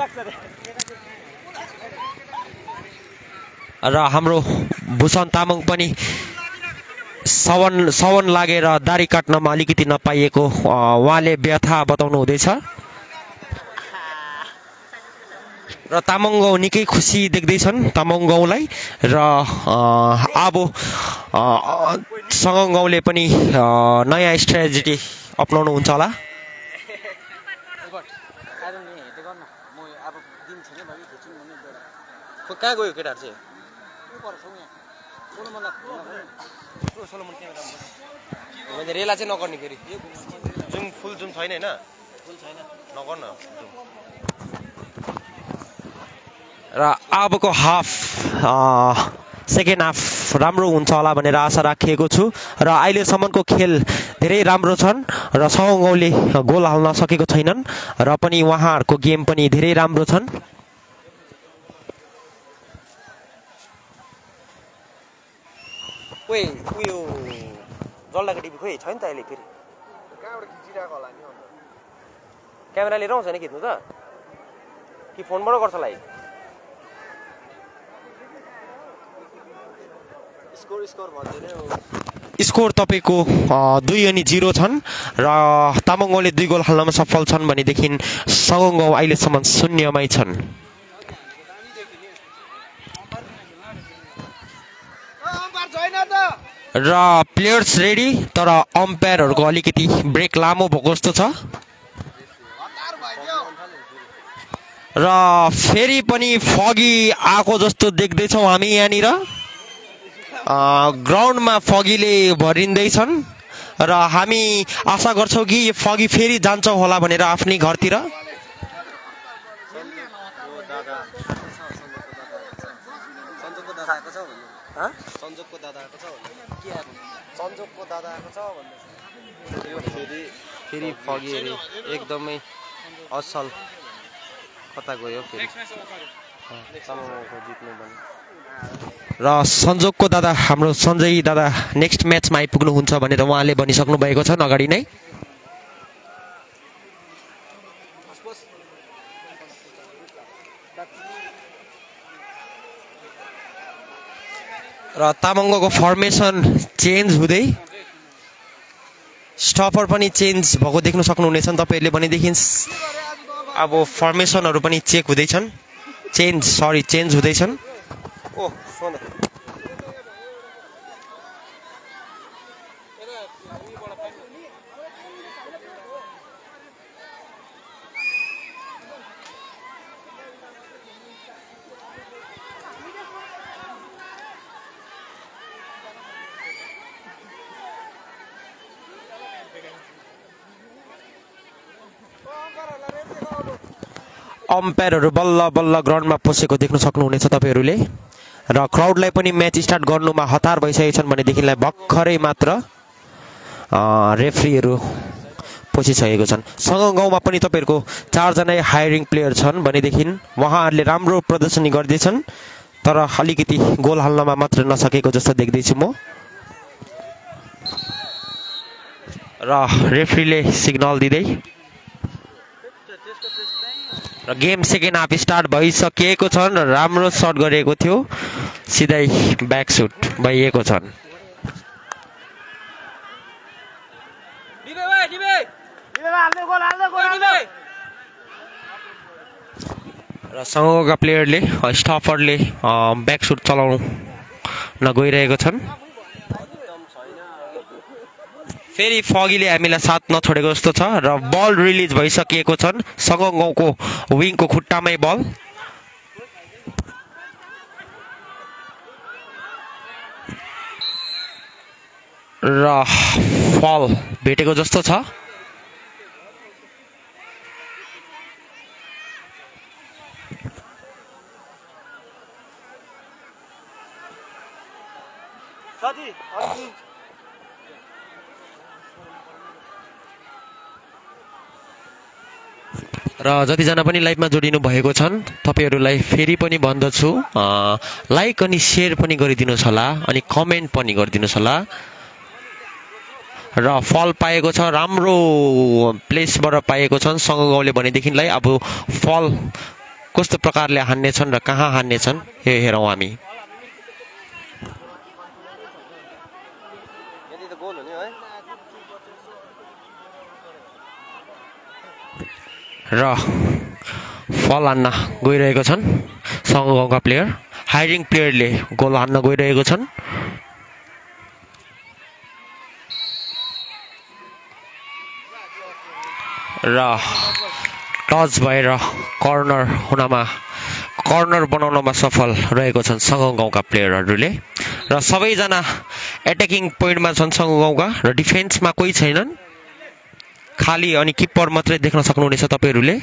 र हाम्रो भूषण तामाङ पनि सवन लागेर दारी काट्नमा अलिकति नपाइएको उहाँले व्यथा बताउनु हुँदैछ र तामाङ गाउँ निकै खुसी देख्दैछन् तामाङ गाउँलाई र अब सङ्गम गाउँले पनि नयाँ स्ट्राटेजी अपनाउनु हुन्छ होला। कहाँ गयो केटाहरू चाहिँ? मैले रेला चाहिँ नगर्ने फेरि जुम फुल जुम छैन होइन नगर्न र अबको हाफ सेकेन्ड हाफ राम्रो हुन्छ होला भनेर आशा राखिएको छु र अहिलेसम्मको खेल धेरै राम्रो छन् र सङ्गम गाउँले गोल हाल्न सकेको छैनन् र पनि उहाँहरूको गेम पनि धेरै राम्रो छन्। उयो जल्दाको टिभी खोइ छैन त अहिले फेरि कहाँबाट खिचिरहेको होला नि क्यामेरा लिएर आउँछ नि खिच्नु त कि फोनबाट गर्छ लाइक स्कोर तपाईँको 2-0 छन् र तामाङ गाउँले 2 गोल हाल्नमा सफल छन् भनेदेखि सङ्गम गाउँ अहिलेसम्म 0मै छन्। र प्लेयर्स रेडी तर अम्पायरहरूको अलिकति ब्रेक लामो भएको जस्तो छ र फेरि पनि फगी आएको जस्तो देख्दैछौँ हामी यहाँनिर ग्राउन्डमा फगीले भरिँदैछन् र हामी आशा गर्छौँ कि यो फगी फेरि जान्छ होला भनेर आफ्नै घरतिर। फेरि फगी एकदमै असल कता गयो फेरि र सञ्जोगको दादा हाम्रो सञ्जय दादा नेक्स्ट म्याचमा आइपुग्नुहुन्छ भनेर उहाँले भनिसक्नु भएको छन् अगाडि नै। र तामाङको फर्मेसन चेन्ज हुँदै स्टपर पनि चेन्ज भएको देख्न सक्नुहुनेछ तपाईँहरूले भनेदेखि अब फर्मेसनहरू पनि चेक हुँदैछन् चेन्ज हुँदैछन्। ओ सोना अम्पायरहरू बल्ल बल्ल ग्राउन्डमा पसेको देख्न सक्नुहुनेछ तपाईँहरूले र क्राउडलाई पनि म्याच स्टार्ट गर्नुमा हतार भइसकेका छन् भनेदेखिलाई भर्खरै मात्र रेफ्रीहरू पसिसकेको छन्। सङ्गम गाउँमा पनि तपाईँहरूको 4 जना हायरिङ प्लेयर छन् भनेदेखि उहाँहरूले राम्रो प्रदर्शनी गर्दैछन् तर अलिकति गोल हाल्नमा मात्र नसकेको जस्तो देख्दैछु म र रेफ्रीले सिग्नल दिँदै र गेम सेकेन्ड हाफ स्टार्ट भइसकेको छन् र राम्रो सट गरेको थियो सिधै ब्याक सुट भइएको छन् र सङ्गमका प्लेयरले स्टफरले ब्याक सुट चलाउन गइरहेको छन्। फेरि फगीले हामीलाई साथ नछोडेको जस्तो छ र बल रिलिज भइसकेको छन् सङ्गम गाउँको विङको खुट्टामै बल र फल भेटेको जस्तो छ। र जतिजना पनि लाइभमा जोडिनु भएको छन् तपाईहरुलाई फेरि पनि भन्दछु लाइक अनि शेयर पनि गरिदिनुस् होला अनि कमेन्ट पनि गरिदिनुस् होला र फल पाएको छ राम्रो प्लेसबाट पाएको छन् सङ्गम गाउँले भनेदेखिलाई अब फल कस्तो प्रकारले हान्ने छन् र कहाँ हान्ने छन् यो हेरौँ हामी। र फल हान्न गइरहेको छन् सङ्गम गाउँका प्लेयर हायरिङ प्लेयरले गोल हान्न गइरहेको छन् र टच भएर कर्नर बनाउनमा सफल रहेको छन् सङ्गम गाउँका प्लेयरहरूले र सबैजना एट्याकिङ पोइन्टमा छन् सङ्गम गाउँका र डिफेन्समा कोही छैनन् खाली अनि किपर मात्रै देख्न सक्नुहुनेछ तपाईहरूले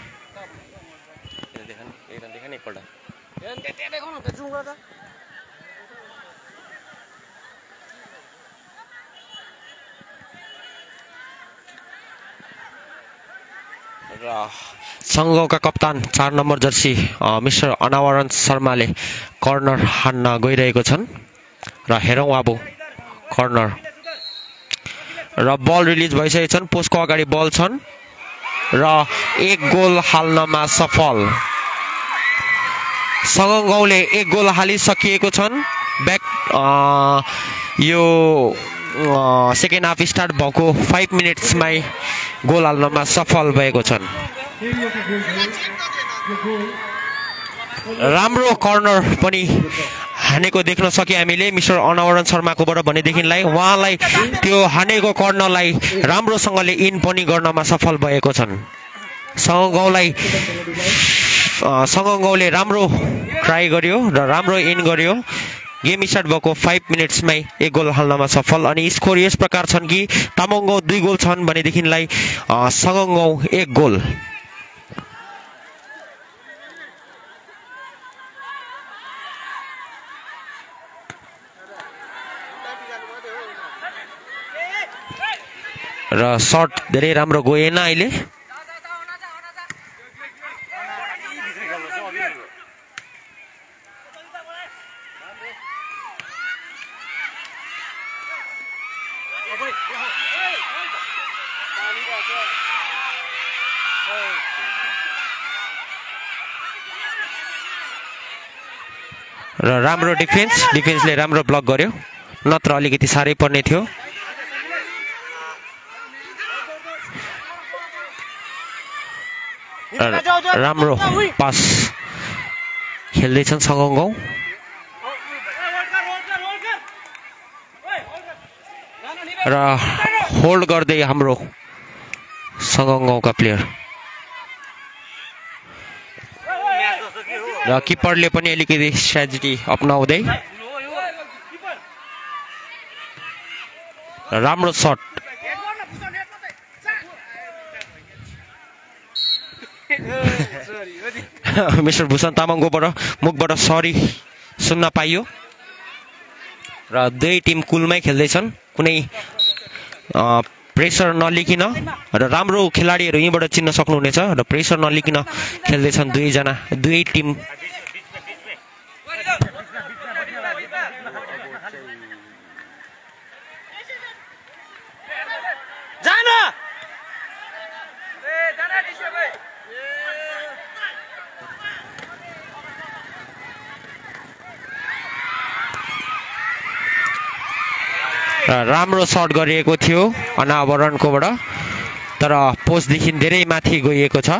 र सङ्घका कप्तान 4 नम्बर जर्सी मिस्टर अनावरण शर्माले कर्नर हान्न गइरहेको छन् र हेरौँ अब कर्नर र बल रिलिज भइसकेको छन् पोस्टको अगाडि बल छन् र एक गोल हाल्नमा सफल सङ्गम गाउँले एक गोल हालिसकिएको छन् ब्याक यो सेकेन्ड हाफ स्टार्ट भएको 5 मिनट्समै गोल हाल्नमा सफल भएको छन् राम्रो कर्नर पनि हानेको देख्न सक्यौँ हामीले मिस्टर अनावरण शर्माकोबाट भनेदेखिलाई उहाँलाई त्यो हानेको कर्नरलाई राम्रोसँगले इन पनि गर्नमा सफल भएको छन् सङ्गम गाउँले राम्रो ट्राई गर्यो र राम्रो इन गर्यो गेम स्टार्ट भएको 5 मिनट्समै एक गोल हाल्नमा सफल अनि स्कोर यस प्रकार छन् कि तामाङ गाउँ 2 गोल छन् भनेदेखिलाई सङ्गम गाउँ 1 गोल र शट धेरै राम्रो गएन अहिले र राम्रो डिफेन्सले राम्रो ब्लक गर्यो नत्र अलिकति साह्रै पर्ने थियो राम्रो पास खेल्दैछन् सङ्गम गाउँ र होल्ड गर्दै हाम्रो सङ्गम गाउँका प्लेयर र किपरले पनि अलिकति स्ट्राटेजी अपनाउँदै राम्रो शट मिस्टर भूषण तामाङकोबाट मुखबाट सरी सुन्न पाइयो र दुई टिम कुलमै खेल्दैछन् कुनै प्रेसर नलिकिन र राम्रो खेलाडीहरू यहीँबाट चिन्न सक्नुहुनेछ र प्रेसर नलिकिन खेल्दैछन् दुई टिम राम्रो शट गरिएको थियो अनावरणकोबाट तर पोस्टदेखि धेरै माथि गइएको छ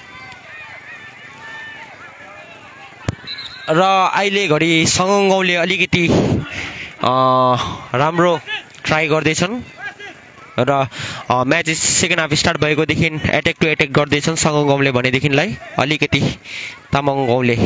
र अहिले घडी सङ्गम गाउँले अलिकति राम्रो ट्राई गर्दैछन् र म्याच सेकेन्ड हाफ स्टार्ट भएकोदेखि एट्याक टु एट्याक गर्दैछन् सङ्गम गाउँले भनेदेखिलाई अलिकति तामाङ गाउँले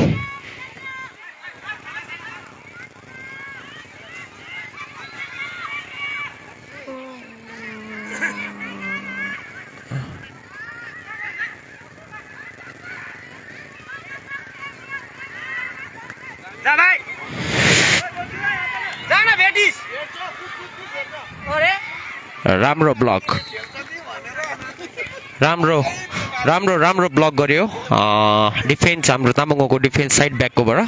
राम्रो ब्लक राम्रो ब्लक गर्यो डिफेन्स हाम्रो तामाङको डिफेन्स साइड ब्याककोबाट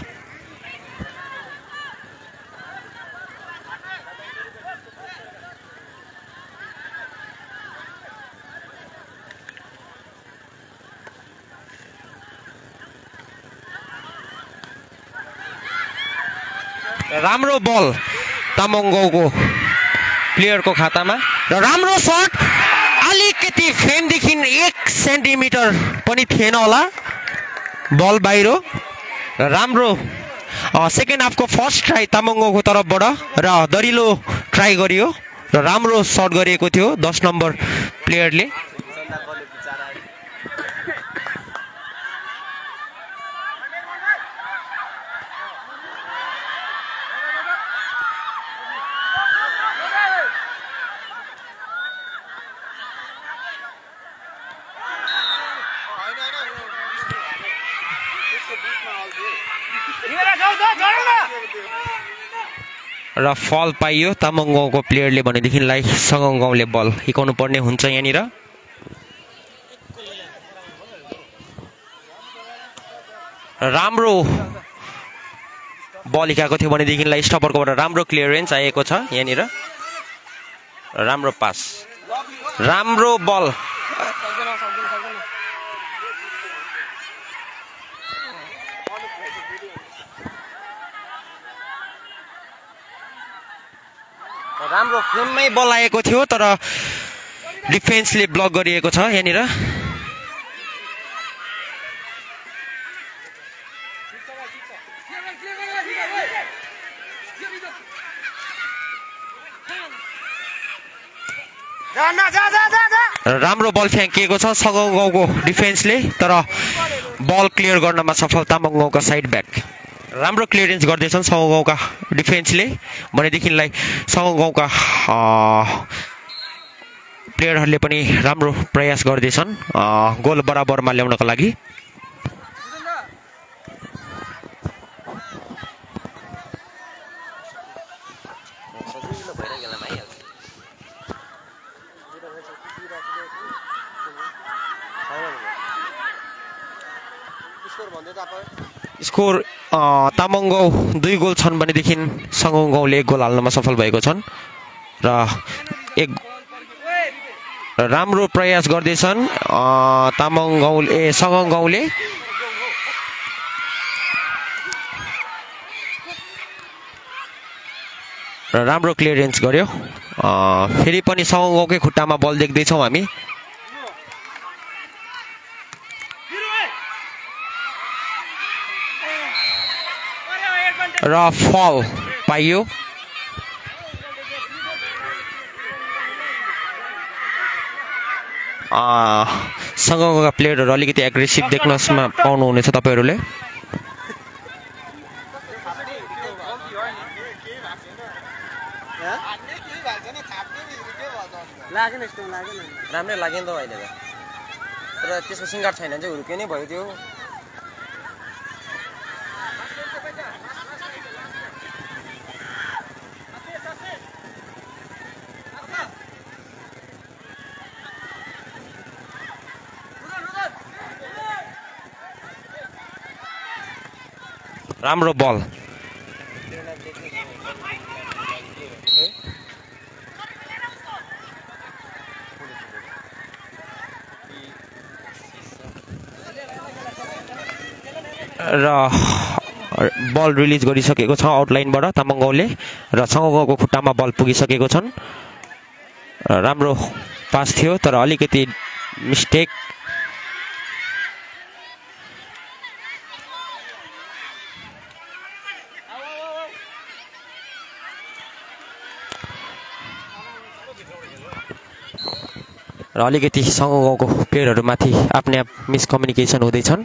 राम्रो बल तामाङ गाउँको प्लेयरको खातामा र राम्रो शट अलिकति फ्रेमदेखि 1 सेन्टिमिटर पनि थिएन होला बल बाहिर र राम्रो सेकेन्ड हाफको फर्स्ट ट्राई तामाङ गाउँको तर्फबाट र दरिलो ट्राई गरियो र राम्रो शट गरिएको थियो 10 नम्बर प्लेयरले र फल पाइयो तामाङ गाउँको प्लेयरले भनेदेखिलाई सगङ गाउँले बल हिकाउनु पर्ने हुन्छ यहाँनिर। राम्रो बल हिकाएको थियो भनेदेखिलाई स्टपरकोबाट राम्रो क्लियरेन्स आएको छ यहाँनिर। राम्रो पास, राम्रो बल। राम्रो फ्रेममै बल आएको थियो तर डिफेन्सले ब्लक गरिएको छ यहाँनिर। राम्रो बल फ्याँकिएको छ सगङ गाउँको डिफेन्सले तर बल क्लियर गर्नमा सफल तामाङ गाउँका साइड ब्याक। राम्रो क्लियरेन्स गर्दैछन् सगङ गाउँका डिफेन्सले भनेदेखिलाई सगङ गाउँका प्लेयरहरूले पनि राम्रो प्रयास गर्दैछन् गोल बराबरमा ल्याउनको लागि। स्कोर तामाङ गाउँ 2 गोल छन् भनेदेखि सगङ गाउँले 1 गोल हाल्नमा सफल भएको छन् र एक राम्रो प्रयास गर्दैछन् तामाङ गाउँले सगङ गाउँले। र राम्रो क्लियरेन्स गर्यो। फेरि पनि सगङ गाउँकै खुट्टामा बल देख्दैछौँ हामी। र फल पाइयो। सगङका प्लेयरहरू अलिकति एग्रेसिभ देख्नमा पाउनुहुनेछ तपाईँहरूले। राम्रै लाग्यो नि त अहिले त तर त्यसको सिङ्गार छैन चाहिँ हुर्के नै भयो त्यो। राम्रो बल। र बल रिलिज गरिसकेको छ आउटलाइनबाट तामाङ गाउँले र सगङ गाउँको खुट्टामा बल पुगिसकेको छन्। राम्रो पास थियो तर अलिकति मिस्टेक। र अलिकति सगङ गाउँको प्लेयरहरूमाथि आफ्नै आप मिसकम्युनिकेसन हुँदैछन्।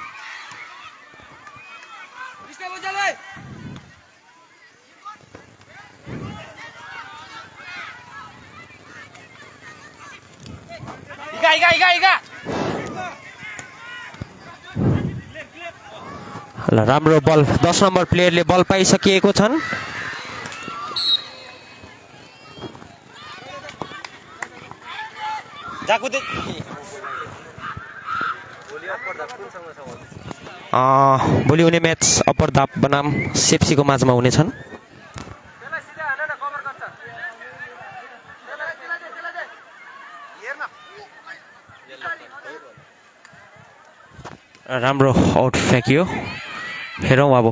ल राम्रो बल 10 नम्बर प्लेयरले बल पाइसकेको छन्। भोलि हुने म्याच अप्पर दाप बनाम सेप्सीको माझमा हुनेछन्। राम्रो आउट फ्याँकियो। हेरौँ अब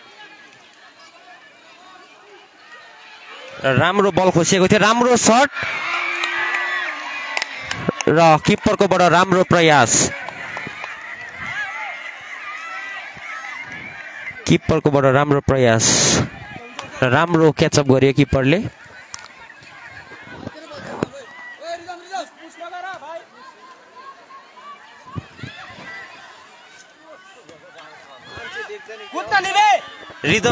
राम्रो बल खोसिएको थियो। राम्रो शट र किपरकोबाट राम्रो प्रयास। किपरकोबाट राम्रो प्रयास र राम्रो क्याचअप गर्यो किपरले। रिदम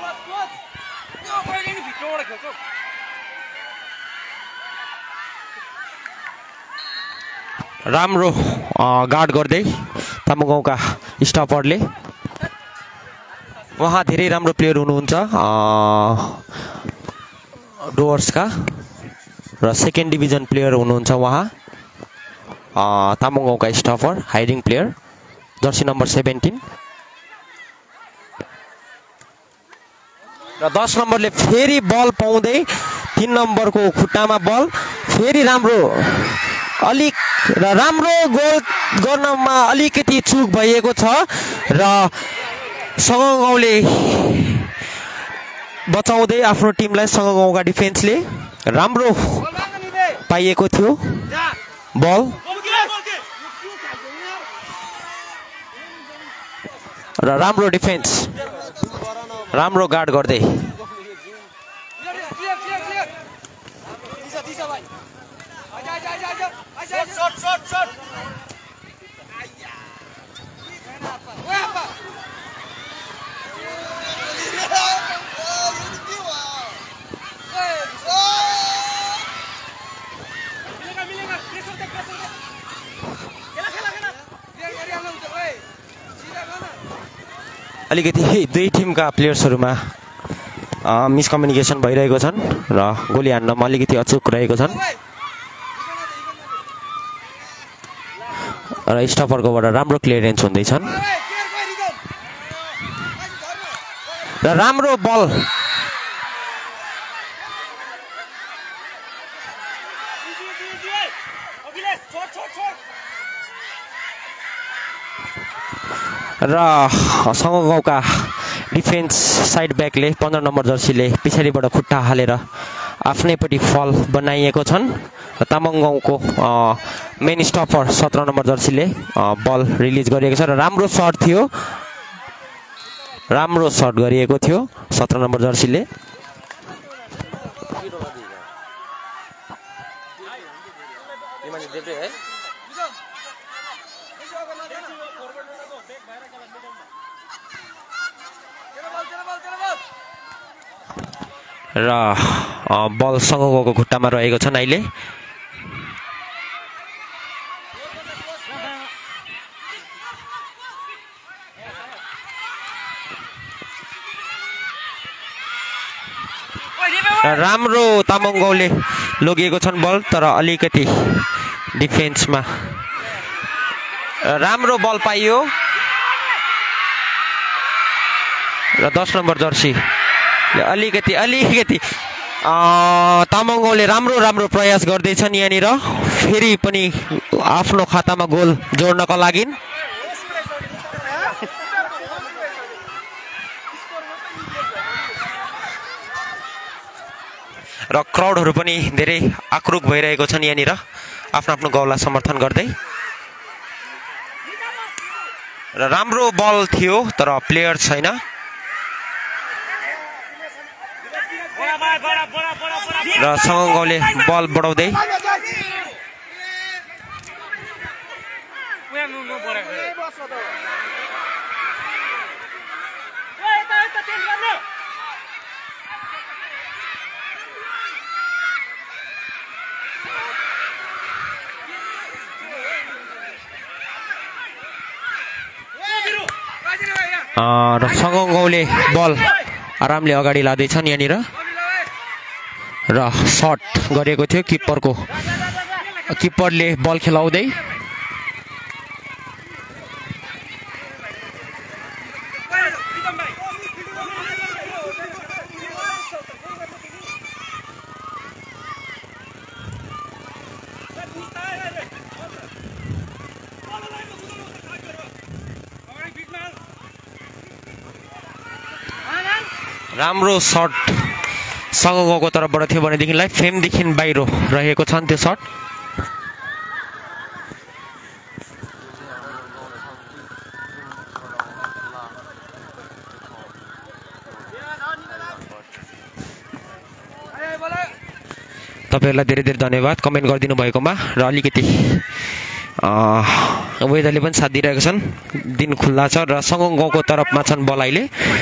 राम्रो गार्ड गर्दै तामाङ गाउँका स्टपरले। उहाँ धेरै राम्रो प्लेयर हुनुहुन्छ डुवर्सका र सेकेन्ड डिभिजन प्लेयर हुनुहुन्छ उहाँ तामाङ गाउँका स्टफर हाइडिङ प्लेयर जर्सी नम्बर 17 र 10 नम्बरले फेरि बल पाउँदै 3 नम्बरको खुट्टामा बल फेरि राम्रो गोल गर्नमा अलिकति चुक भएको छ र सङ्गगाउँले बचाउँदै आफ्नो टिमलाई सङ्गगाउँका डिफेन्सले राम्रो पाइएको थियो बल र राम्रो डिफेन्स राम्रो गार्ड गर्दै अलिकति दुई टिमका प्लेयर्सहरूमा मिसकम्युनिकेसन भइरहेको छन् र गोली हान्नमा अलिकति अचुक रहेको छन् र स्टफरकोबाट राम्रो क्लियरेन्स हुँदैछन् र राम्रो बल र सङ्गगाउँका डिफेन्स साइड ब्याकले 15 नम्बर जर्सीले पछाडिबाट खुट्टा हालेर आफ्नैपट्टि फल बनाइएको छन् र तामाङ गाउँको मेन स्टफर 17 नम्बर जर्सीले बल रिलिज गरिएको छ र राम्रो सर्ट गरिएको थियो 17 नम्बर जर्सीले र बल सङ्गगाउँको खुट्टामा रहेको छन् अहिले राम्रो तामाङ गाउँले लगिएको छन् बल तर अलिकति डिफेन्समा राम्रो बल पाइयो र 10 नम्बर जर्सी अलिकति तामाङ गाउँले राम्रो प्रयास गर्दैछन् यहाँनिर फेरि पनि आफ्नो खातामा गोल जोड्नका लागि र क्राउडहरू पनि धेरै आक्रोश भइरहेको छन् यहाँनिर आफ्नो गाउँलाई समर्थन गर्दै र राम्रो बल थियो तर प्लेयर छैन र सङ्गगाउँले बल बढाउँदै र सङ्गगाउँले बल आरामले अगाडि लाँदैछन् यहाँनिर र सर्ट गरेको थियो किपरले बल खेलाउँदै राम्रो सर्ट सङ्गगाउँको तर्फबाट थियो भनेदेखिलाई फ्रेमदेखि बाहिर रहेको छन् त्यो सर्ट तपाईहरुलाई धेरै धेरै धन्यवाद कमेन्ट गरिदिनु भएकोमा र अलिकति वेदरले पनि साथ दिइरहेको छन् दिन खुल्ला छ र सङ्गगाउँको तर्फमा छन् बल अहिले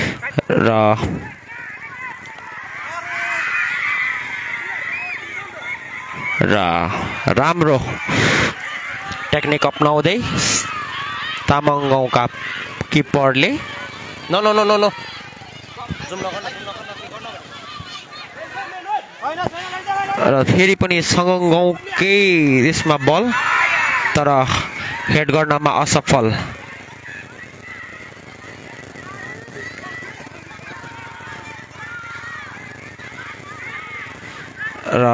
र राम्रो टेक्निक अपनाउँदै तामाङ गाउँका किपरले नो र फेरि पनि सङ्गम गाउँकै यसमा बल तर हेड गर्नमा असफल र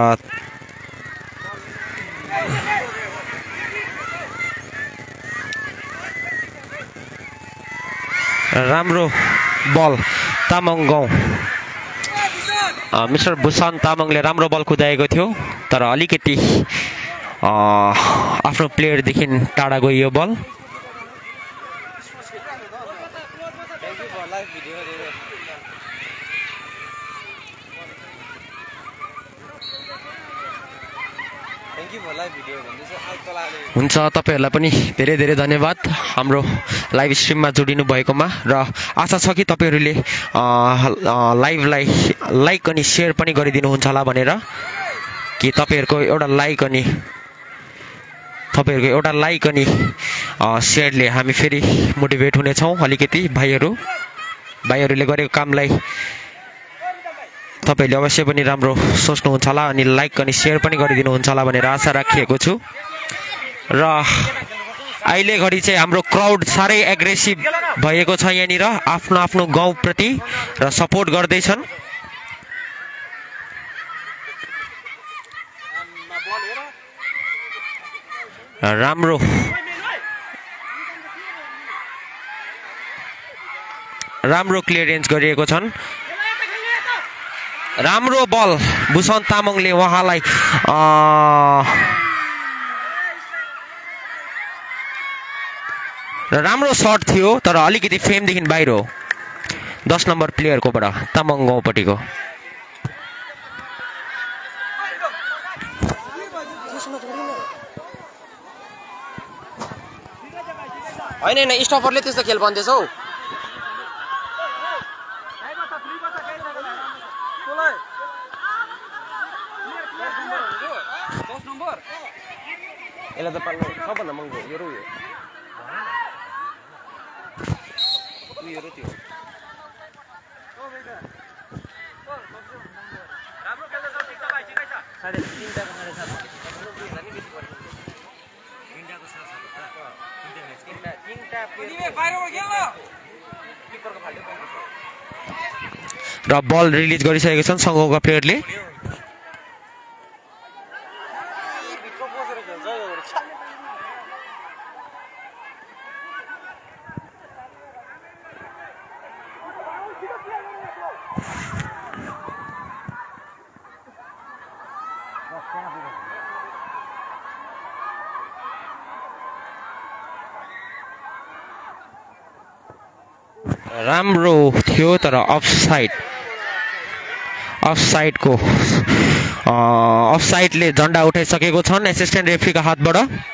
राम्रो बल तामाङ गाउँ मिस्टर भूषण तामाङले राम्रो बल कुदाएको थियो तर अलिकति आफ्नो प्लेयरदेखि टाढा गयो बल हुन्छ तपाईहरुलाई पनि धेरै धेरै धन्यवाद हाम्रो लाइभ स्ट्रिममा जोडिनु भएकोमा र आशा छ कि तपाईहरुले लाइभलाई लाइक अनि शेयर पनि गरिदिनु हुन्छ होला भनेर कि तपाईहरुको एउटा लाइक अनि शेयरले हामी फेरि मोटिभेट हुनेछौं अलिकति भाइहरुले गरेको कामलाई तपाईले अवश्य पनि राम्रो सोच्नुहुन्छ होला अनि लाइक अनि शेयर पनि गरिदिनु हुन्छ होला भनेर आशा राखिएको छु र अहिले घडी चाहिँ हाम्रो क्राउड सारै एग्रेसिभ भएको छ यहाँनिर आफ्नो गाउँ प्रति र सपोर्ट गर्दै छन् राम्रो क्लियरेन्स गरिएको छन् राम्रो बल भूषण तामाङले उहाँलाई राम्रो शट थियो तर अलिकति फ्रेमदेखि बाहिर हो 10 नम्बर प्लेयरकोबाट तामाङ गाउँपट्टिको हैन स्टपरले त्यस्तो खेल भन्दैछ हौ यसलाई त पाल्नु सबभन्दा महँगो यो र बल रिलिज गरिसकेका छन् संघका प्लेयरले राम्रो थियो तर अफसाइडले झण्डा उठाइसकेको छन् एसिस्टेन्ट रेफ्रीका हातबाट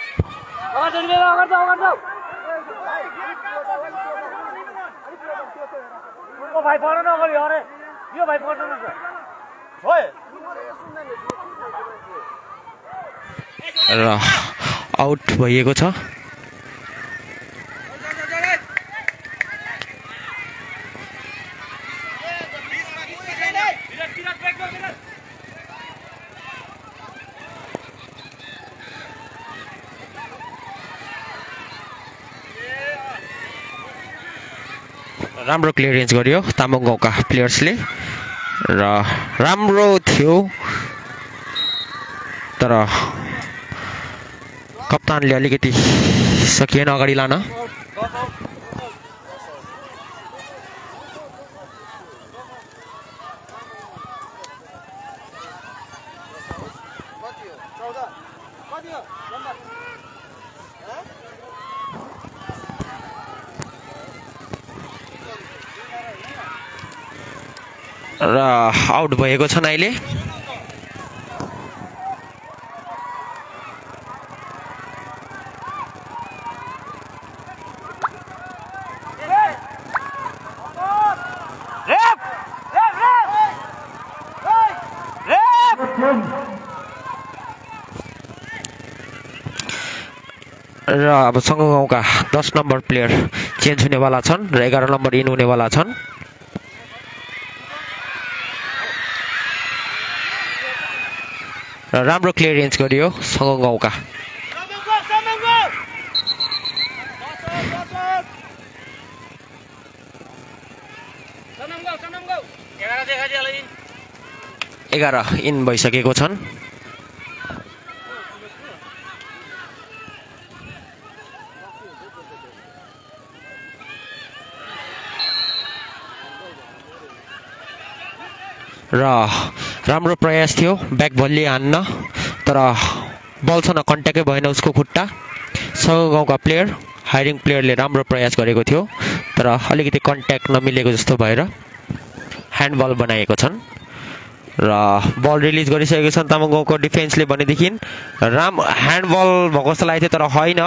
र आउट भइएको छ राम्रो क्लियरेन्स गर्यो तामाङ गाउँका प्लेयर्सले र राम्रो थियो तर कप्तानले अलिकति सकिएन अगाडि लान र आउट भएको छन् अहिले र अब संघ गाउँका 10 नम्बर प्लेयर चेन्ज हुनेवाला छन् र 11 नम्बर इन हुनेवाला छन् र राम्रो क्लियरेन्स गरियो सङ्गम गाउँका। एघार इन भइसकेको छन्। र राम्रो प्रयास थियो ब्याक भल्ली हान्न, तर बलसँग कन्ट्याक्टै भएन उसको खुट्टा। सङ्गम गाउँका प्लेयर हायरिङ प्लेयरले राम्रो प्रयास गरेको थियो, तर अलिकति कन्ट्याक्ट नमिलेको जस्तो भएर ह्यान्डबल बनाएको छन् र बल रिलिज गरिसकेको छन् तामाङ गाउँको डिफेन्सले। भनेदेखि ह्यान्डबल भएको जस्तो लागेको थियो, तर होइन।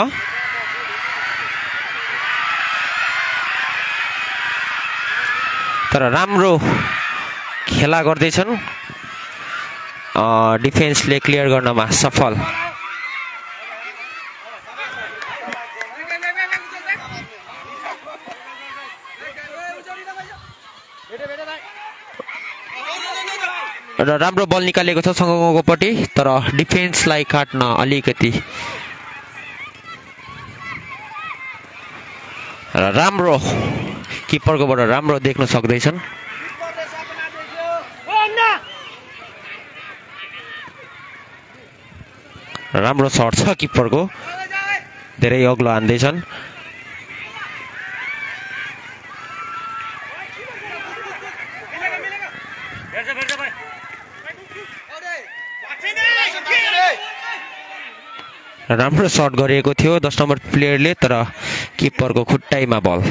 तर राम्रो खेला गर्दैछन्, डिफेन्सले क्लियर गर्नमा सफल। र राम्रो बल निकालेको छ सङ्गम गाउँको पट्टि, तर डिफेन्सलाई काट्न अलिकति र राम्रो किपरकोबाट राम्रो देख्न सक्दैछन्। राम्रो सर्ट छ किपरको, धेरै अग्लो हान्दैछन्। राम्रो सर्ट गरिएको थियो 10 नम्बर प्लेयरले, तर किपरको खुट्टाइमा बल।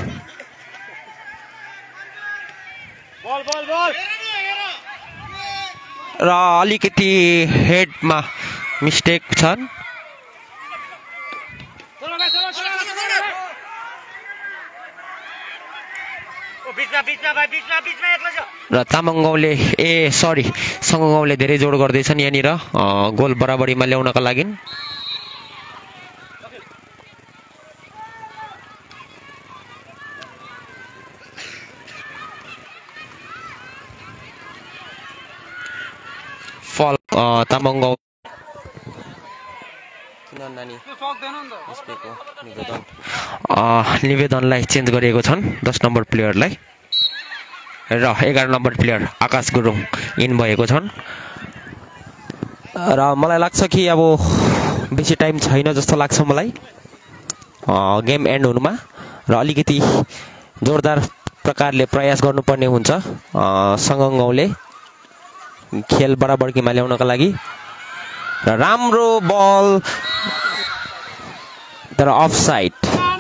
र अलिकति हेडमा मिस्टेक छन्। र तामाङ गाउँले सङ्गम गाउँले धेरै जोड गर्दैछन् यहाँनिर गोल बराबरीमा ल्याउनका लागि। फल तामाङ गाउँ निवेदनलाई चेन्ज गरिएको छन् 10 नम्बर प्लेयरलाई, र 11 number player Akash Gurung in भएको छन्। र मलाई लाग्छ कि अब बेसी टाइम छैन जस्तो लाग्छ मलाई गेम एन्ड हुनुमा, र अलिकति जोरदार प्रकारले प्रयास गर्नुपर्ने हुन्छ सङ्गम गाउँले खेल बराबरकीमा ल्याउनका लागि। र राम्रो बल, तर अफ साइड।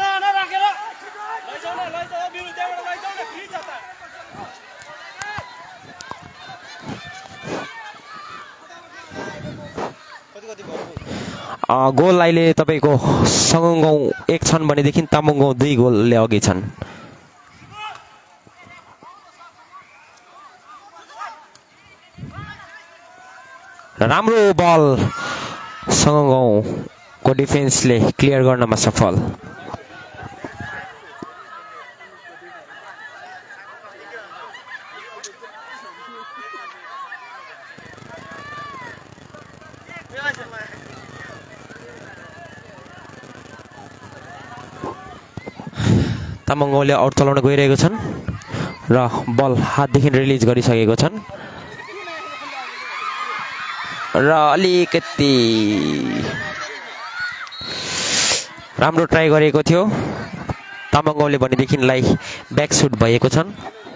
गोल अहिले तपाईँको सङ्गम गाउँ 1 छन् भनेदेखि तामाङ गाउँ 2 गोलले अघि छन्। राम्रो बल सङ्गम गाउँको डिफेन्सले क्लियर गर्नमा सफल। तामाङ गाउँले आउट चलाउन गइरहेको छन् र बल हातदेखि रिलिज गरिसकेको छन्, र अलिकति राम्रो ट्राई गरेको थियो तामाङ गाउँले भनेदेखिलाई ब्याक सुट भएको छन्।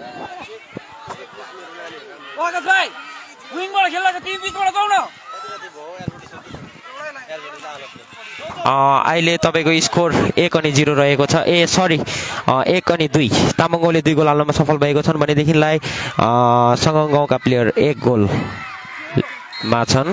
अहिले तपाईँको स्कोर 1-0 रहेको छ। 1-2 तामाङ गाउँले 2 गोल हाल्नमा सफल भएको छन् भनेदेखिलाई सङ्गम गाउँका प्लेयर 1 गोलमा छन्।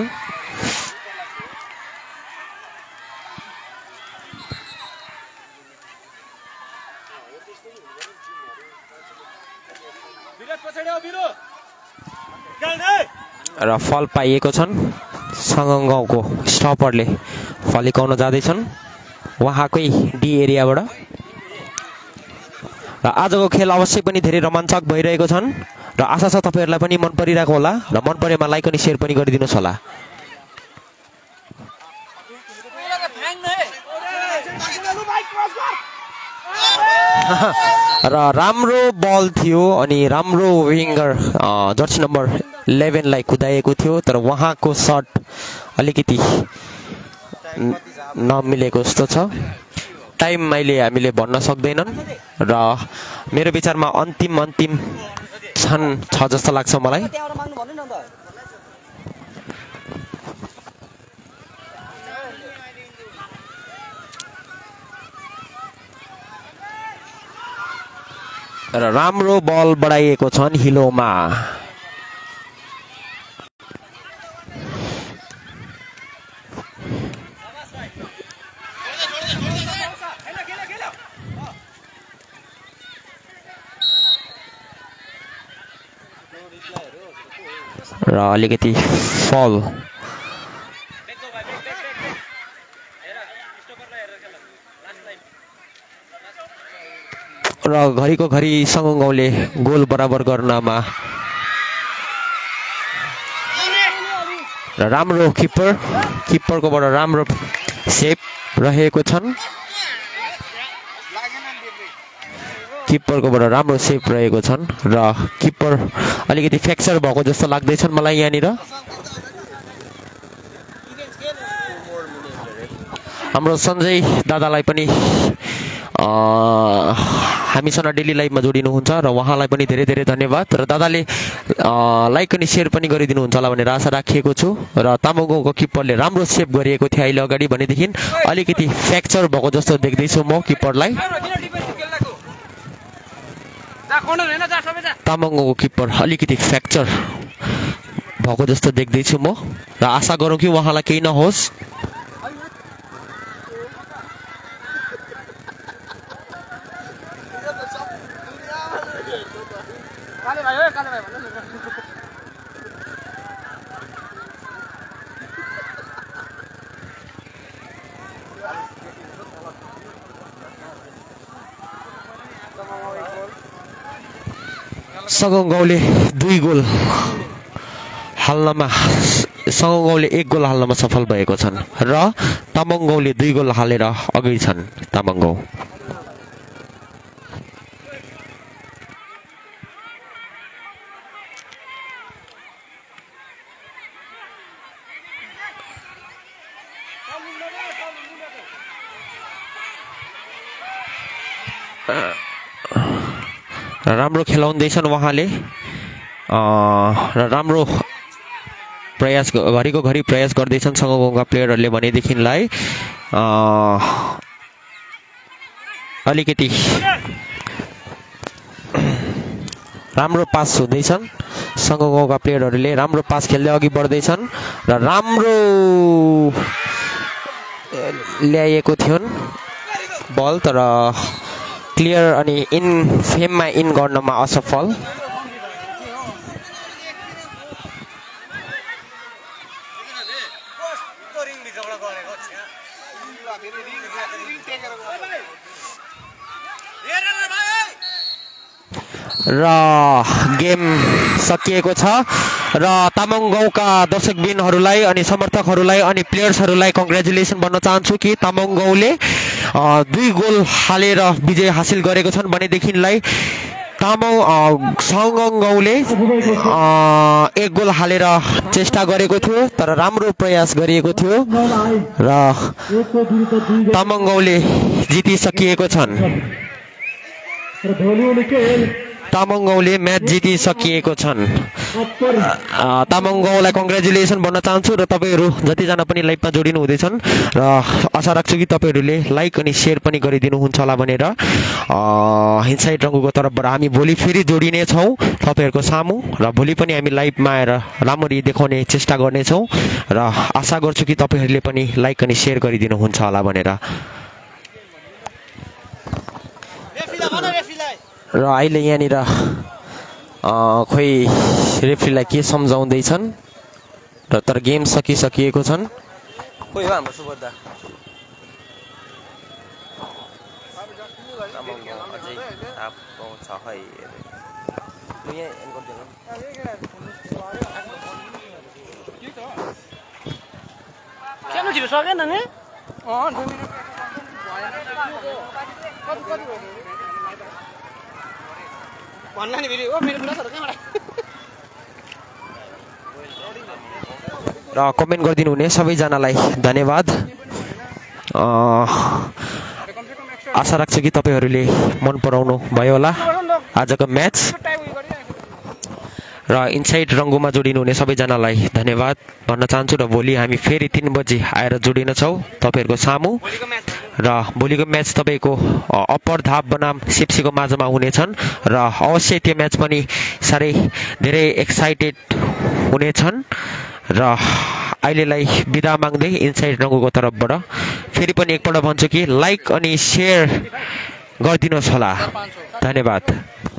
र फल पाइएको छन्, सङ्गम गाउँको स्टपरले फलिकाउन जाँदैछन् उहाँकै डी एरियाबाट। र आजको खेल अवश्य पनि धेरै रोमाञ्चक भइरहेको छन् र आशा छ तपाईँहरूलाई पनि मन परिरहेको होला, र मन परेमा लाइक अनि सेयर पनि गरिदिनुहोस् होला। र राम्रो बल थियो अनि राम्रो विङ्गर जर्सी नम्बर 11 लाई कुदाएको थियो तर उहाँको शट अलिकति नमिलेको जस्तो छ टाइम हामीले भन्न सक्दैनन् र मेरो विचारमा अन्तिम क्षण छ जस्तो लाग्छ मलाई र राम्रो बल बढाइएको छन् हिलोमा र अलिकति फल र घरिको घरि सङ्गगाउँले गोल बराबर गर्नमा र राम्रो किपरकोबाट राम्रो सेभ रहेको छन् किपरकोबाट राम्रो सेभ रहेको छन् र किपर अलिकति फ्र्याक्चर भएको जस्तो लाग्दैछन् मलाई यहाँनिर हाम्रो सञ्जय दादालाई पनि हामीसँग डेली लाइभमा जोडिनुहुन्छ र उहाँलाई पनि धेरै धेरै धन्यवाद र दादाले लाइक अनि सेयर पनि गरिदिनुहुन्छ होला भनेर आशा राखिएको छु र तामाङगाउँको किपरले राम्रो सेभ गरिएको थियो अहिले अगाडि भनेदेखि अलिकति फ्र्याक्चर भएको जस्तो देख्दैछु म किपरलाई तामाङगाउँको किपर अलिकति फ्र्याक्चर भएको जस्तो देख्दैछु म र आशा गरौँ कि उहाँलाई केही नहोस् सङ्गगाउँले 2 गोल हाल्नमा सङ्गगाउँले 1 गोल हाल्नमा सफल भएको छन् र तामाङगाउँले 2 गोल हालेर अघि छन् तामाङगाउँ राम्रो खेलाउँदैछन् उहाँले र राम्रो प्रयास घरिको घरि प्रयास गर्दैछन् सङ्गगाउँका प्लेयरहरूले भनेदेखिलाई अलिकति राम्रो पास हुँदैछन् सङ्गगाउँका प्लेयरहरूले राम्रो पास खेल्दै अघि बढ्दैछन् र राम्रो ल्याएको थियन् बल तर क्लियर अनि फेममा इन गर्नमा असफल र गेम सकिएको छ र तामाङगाउँका दर्शकबिनहरूलाई अनि समर्थकहरूलाई अनि प्लेयर्सहरूलाई कङ्ग्रेचुलेसन भन्न चाहन्छु कि तामाङगाउँले 2 गोल हालेर विजय हासिल गरेको छन् भनेदेखिलाई सङ्गगाउँले 1 गोल हालेर चेष्टा गरेको थियो तर राम्रो प्रयास गरिएको थियो र तामाङगाउँले जितिसकिएको छन् तामाङगाउँले म्याच जितिसकिएको छन् तामाङगाउँलाई कङ्ग्रेचुलेसन भन्न चाहन्छु र तपाईँहरू जतिजना पनि लाइभमा जोडिनु हुँदैछन् र आशा राख्छु कि तपाईँहरूले लाइक अनि सेयर पनि गरिदिनुहुन्छ होला भनेर इनसाइड रङ्गुको तर्फबाट हामी भोलि फेरि जोडिने छौँ तपाईँहरूको सामु र भोलि पनि हामी लाइभमा आएर राम्ररी देखाउने चेष्टा गर्नेछौँ र आशा गर्छु कि तपाईँहरूले पनि लाइक अनि सेयर गरिदिनुहुन्छ होला भनेर र अहिले यहाँनिर खोइ रेफ्रीलाई के सम्झाउँदैछन् र तर गेम सकिसकिएको छन् खोइ हो हाम्रो सुबोध दा भन्ला नि फेरि ओ मेरो कुरा छ त कहाँबाट र कमेन्ट गरिदिनु हुने सबैजनालाई धन्यवाद। आशा राख्छु कि तपाईँहरूले मन पराउनु भयो होला आजको म्याच र इनसाइड रङ्गोमा जोडिनु हुने सबैजनालाई धन्यवाद भन्न चाहन्छु। र भोलि हामी फेरि 3 बजे आएर जोडिनेछौँ तपाईँहरूको सामु र भोलिको म्याच तपाईँको अप्पर धाप बनाम सिप्सीको माझमा हुनेछन् र अवश्य त्यो म्याच पनि साह्रै धेरै एक्साइटेड हुनेछन्। र अहिलेलाई बिदा माग्दै इनसाइड रङ्गोको तर्फबाट फेरि पनि एकपल्ट भन्छु कि लाइक अनि सेयर गरिदिनुहोस् होला। धन्यवाद।